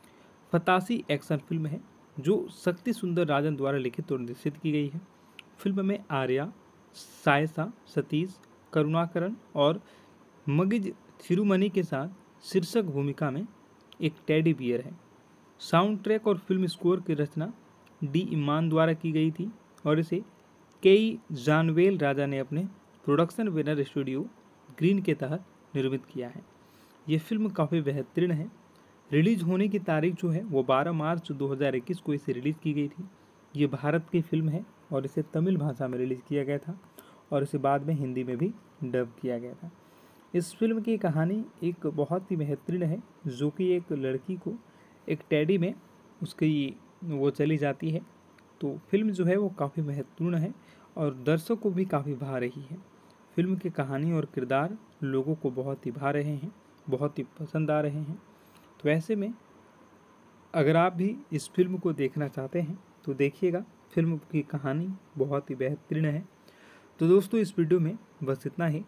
फतासी एक्शन फिल्म है जो शक्ति सुंदर राजन द्वारा लिखित और निर्देशित की गई है। फिल्म में आर्या, सायसा, सतीश, करुणाकरन और मगिज थिरुमनी के साथ शीर्षक भूमिका में एक टेडी बियर है। साउंड ट्रैक और फिल्म स्कोर की रचना डी इमान द्वारा की गई थी और इसे केई जानवेल राजा ने अपने प्रोडक्शन विनर स्टूडियो ग्रीन के तहत निर्मित किया है। ये फिल्म काफ़ी बेहतरीन है। रिलीज होने की तारीख जो है वो बारह मार्च दो हज़ार इक्कीस को इसे रिलीज़ की गई थी। ये भारत की फिल्म है और इसे तमिल भाषा में रिलीज़ किया गया था और इसे बाद में हिंदी में भी डब किया गया था। इस फिल्म की कहानी एक बहुत ही बेहतरीन है, जो कि एक लड़की को एक टेडी में उसकी वो चली जाती है। तो फिल्म जो है वो काफ़ी महत्वपूर्ण है और दर्शकों को भी काफ़ी भा रही है। फिल्म की कहानी और किरदार लोगों को बहुत ही भा रहे हैं, बहुत ही पसंद आ रहे हैं। तो ऐसे में अगर आप भी इस फिल्म को देखना चाहते हैं तो देखिएगा, फिल्म की कहानी बहुत ही बेहतरीन है। तो दोस्तों इस वीडियो में बस इतना ही।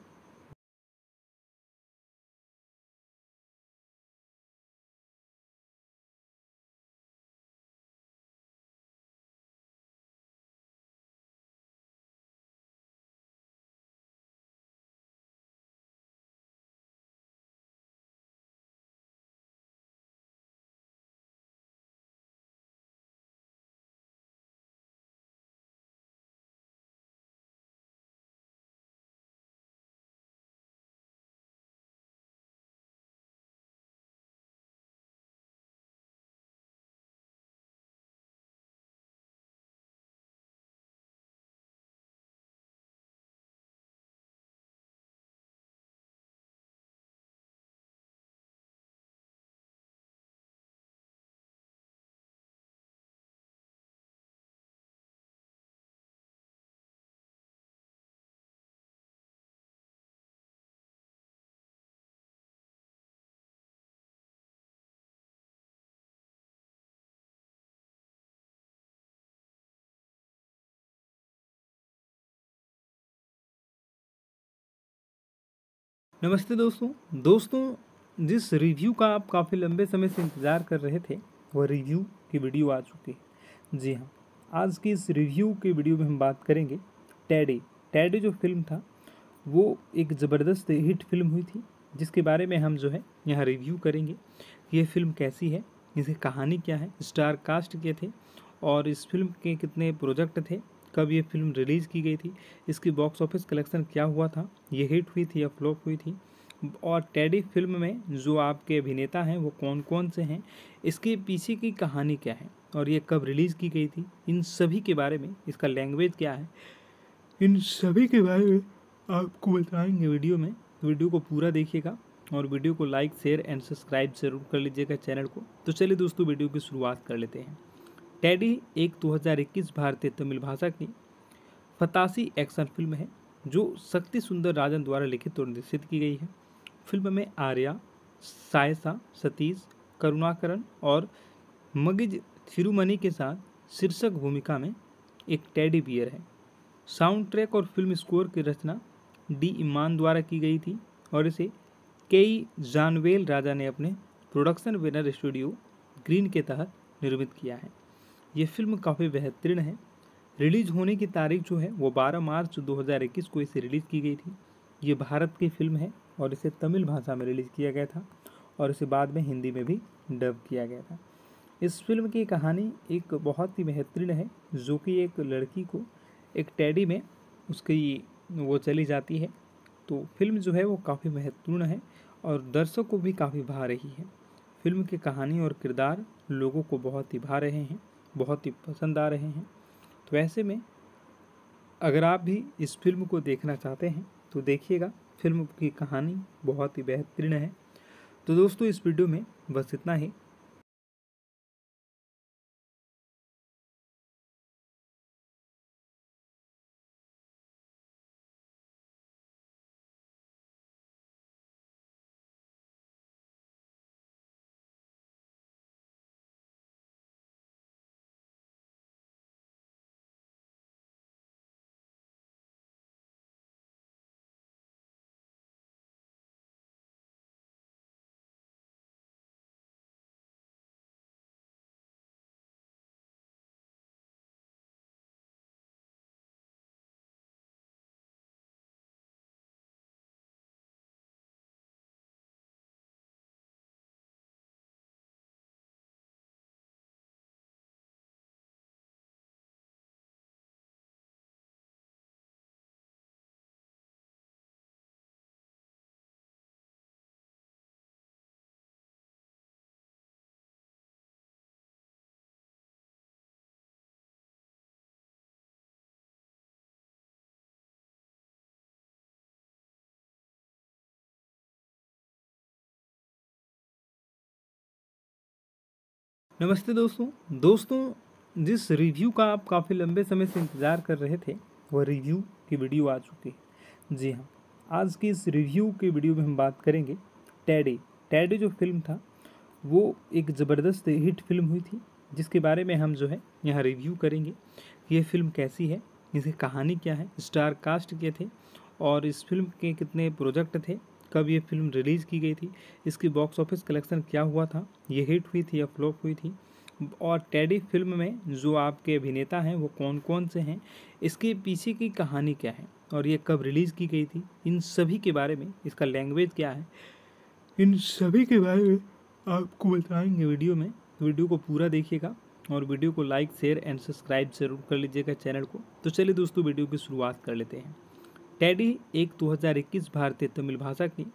नमस्ते दोस्तों दोस्तों जिस रिव्यू का आप काफ़ी लंबे समय से इंतज़ार कर रहे थे वह रिव्यू की वीडियो आ चुकी है। जी हाँ, आज की इस रिव्यू की वीडियो में हम बात करेंगे टेडी। टेडी जो फिल्म था वो एक ज़बरदस्त हिट फिल्म हुई थी, जिसके बारे में हम जो है यहाँ रिव्यू करेंगे। ये फिल्म कैसी है, इसकी कहानी क्या है, स्टार कास्ट के थे और इस फिल्म के कितने प्रोजेक्ट थे, कब ये फिल्म रिलीज़ की गई थी, इसकी बॉक्स ऑफिस कलेक्शन क्या हुआ था, ये हिट हुई थी या फ्लॉप हुई थी, और टेडी फिल्म में जो आपके अभिनेता हैं वो कौन कौन से हैं, इसके पीछे की कहानी क्या है और ये कब रिलीज़ की गई थी, इन सभी के बारे में, इसका लैंग्वेज क्या है, इन सभी के बारे में आपको बताएंगे वीडियो में। वीडियो को पूरा देखिएगा और वीडियो को लाइक शेयर एंड सब्सक्राइब जरूर कर लीजिएगा चैनल को। तो चलिए दोस्तों वीडियो की शुरुआत कर लेते हैं। टेडी एक दो हज़ार इक्कीस भारतीय तमिल भाषा की फतासी एक्शन फिल्म है जो शक्ति सुंदर राजन द्वारा लिखित और निर्देशित की गई है। फिल्म में आर्या, सायसा, सतीश, करुणाकरन और मगिज थिरुमनी के साथ शीर्षक भूमिका में एक टेडी बियर है। साउंड ट्रैक और फिल्म स्कोर की रचना डी इमान द्वारा की गई थी और इसे केई जानवेल राजा ने अपने प्रोडक्शन विनर स्टूडियो ग्रीन के तहत निर्मित किया है। ये फिल्म काफ़ी बेहतरीन है। रिलीज होने की तारीख जो है वो बारह मार्च दो हज़ार इक्कीस को इसे रिलीज़ की गई थी। ये भारत की फिल्म है और इसे तमिल भाषा में रिलीज़ किया गया था और इसे बाद में हिंदी में भी डब किया गया था। इस फिल्म की कहानी एक बहुत ही बेहतरीन है, जो कि एक लड़की को एक टैडी में उसकी वो चली जाती है। तो फिल्म जो है वो काफ़ी महत्वपूर्ण है और दर्शकों को भी काफ़ी भा रही है। फिल्म की कहानी और किरदार लोगों को बहुत ही भा रहे हैं, बहुत ही पसंद आ रहे हैं। तो ऐसे में अगर आप भी इस फिल्म को देखना चाहते हैं तो देखिएगा, फिल्म की कहानी बहुत ही बेहतरीन है। तो दोस्तों इस वीडियो में बस इतना ही। नमस्ते दोस्तों दोस्तों जिस रिव्यू का आप काफ़ी लंबे समय से इंतज़ार कर रहे थे वह रिव्यू की वीडियो आ चुकी है। जी हाँ, आज की इस रिव्यू की वीडियो में हम बात करेंगे टैडी। टैडी जो फिल्म था वो एक ज़बरदस्त हिट फिल्म हुई थी, जिसके बारे में हम जो है यहाँ रिव्यू करेंगे। ये फिल्म कैसी है, इसकी कहानी क्या है, स्टार कास्ट के थे और इस फिल्म के कितने प्रोजेक्ट थे, कब ये फिल्म रिलीज़ की गई थी, इसकी बॉक्स ऑफिस कलेक्शन क्या हुआ था, ये हिट हुई थी या फ्लॉप हुई थी, और टैडी फिल्म में जो आपके अभिनेता हैं वो कौन कौन से हैं, इसके पीछे की कहानी क्या है और ये कब रिलीज़ की गई थी, इन सभी के बारे में, इसका लैंग्वेज क्या है, इन सभी के बारे में आपको बताएंगे वीडियो में। वीडियो को पूरा देखिएगा और वीडियो को लाइक शेयर एंड सब्सक्राइब जरूर कर लीजिएगा चैनल को। तो चलिए दोस्तों वीडियो की शुरुआत कर लेते हैं। टैडी एक दो हज़ार इक्कीस भारतीय तमिल भाषा की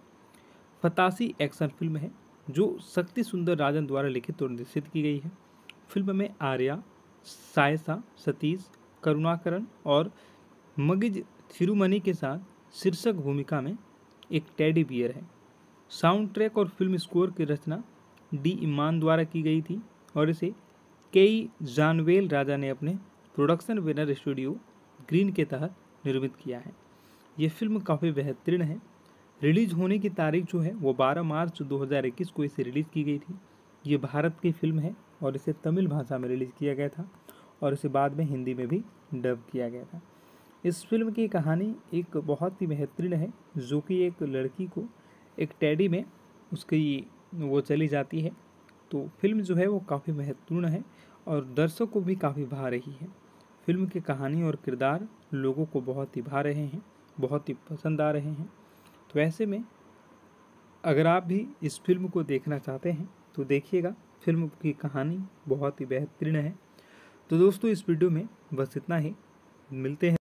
फतासी एक्शन फिल्म है जो शक्ति सुंदर राजन द्वारा लिखित और निर्देशित की गई है। फिल्म में आर्या, सायसा, सतीश, करुणाकरन और मगिज थिरुमनी के साथ शीर्षक भूमिका में एक टेडी बियर है। साउंड ट्रैक और फिल्म स्कोर की रचना डी इमान द्वारा की गई थी और इसे केई जानवेल राजा ने अपने प्रोडक्शन बैनर स्टूडियो ग्रीन के तहत निर्मित किया है। ये फिल्म काफ़ी बेहतरीन है। रिलीज होने की तारीख जो है वो बारह मार्च दो हज़ार इक्कीस को इसे रिलीज़ की गई थी। ये भारत की फिल्म है और इसे तमिल भाषा में रिलीज़ किया गया था और इसे बाद में हिंदी में भी डब किया गया था। इस फिल्म की कहानी एक बहुत ही बेहतरीन है, जो कि एक लड़की को एक टैडी में उसकी वो चली जाती है। तो फिल्म जो है वो काफ़ी महत्वपूर्ण है और दर्शकों को भी काफ़ी भा रही है। फिल्म की कहानी और किरदार लोगों को बहुत ही भा रहे हैं, बहुत ही पसंद आ रहे हैं। तो ऐसे में अगर आप भी इस फिल्म को देखना चाहते हैं तो देखिएगा, फिल्म की कहानी बहुत ही बेहतरीन है। तो दोस्तों इस वीडियो में बस इतना ही, मिलते हैं।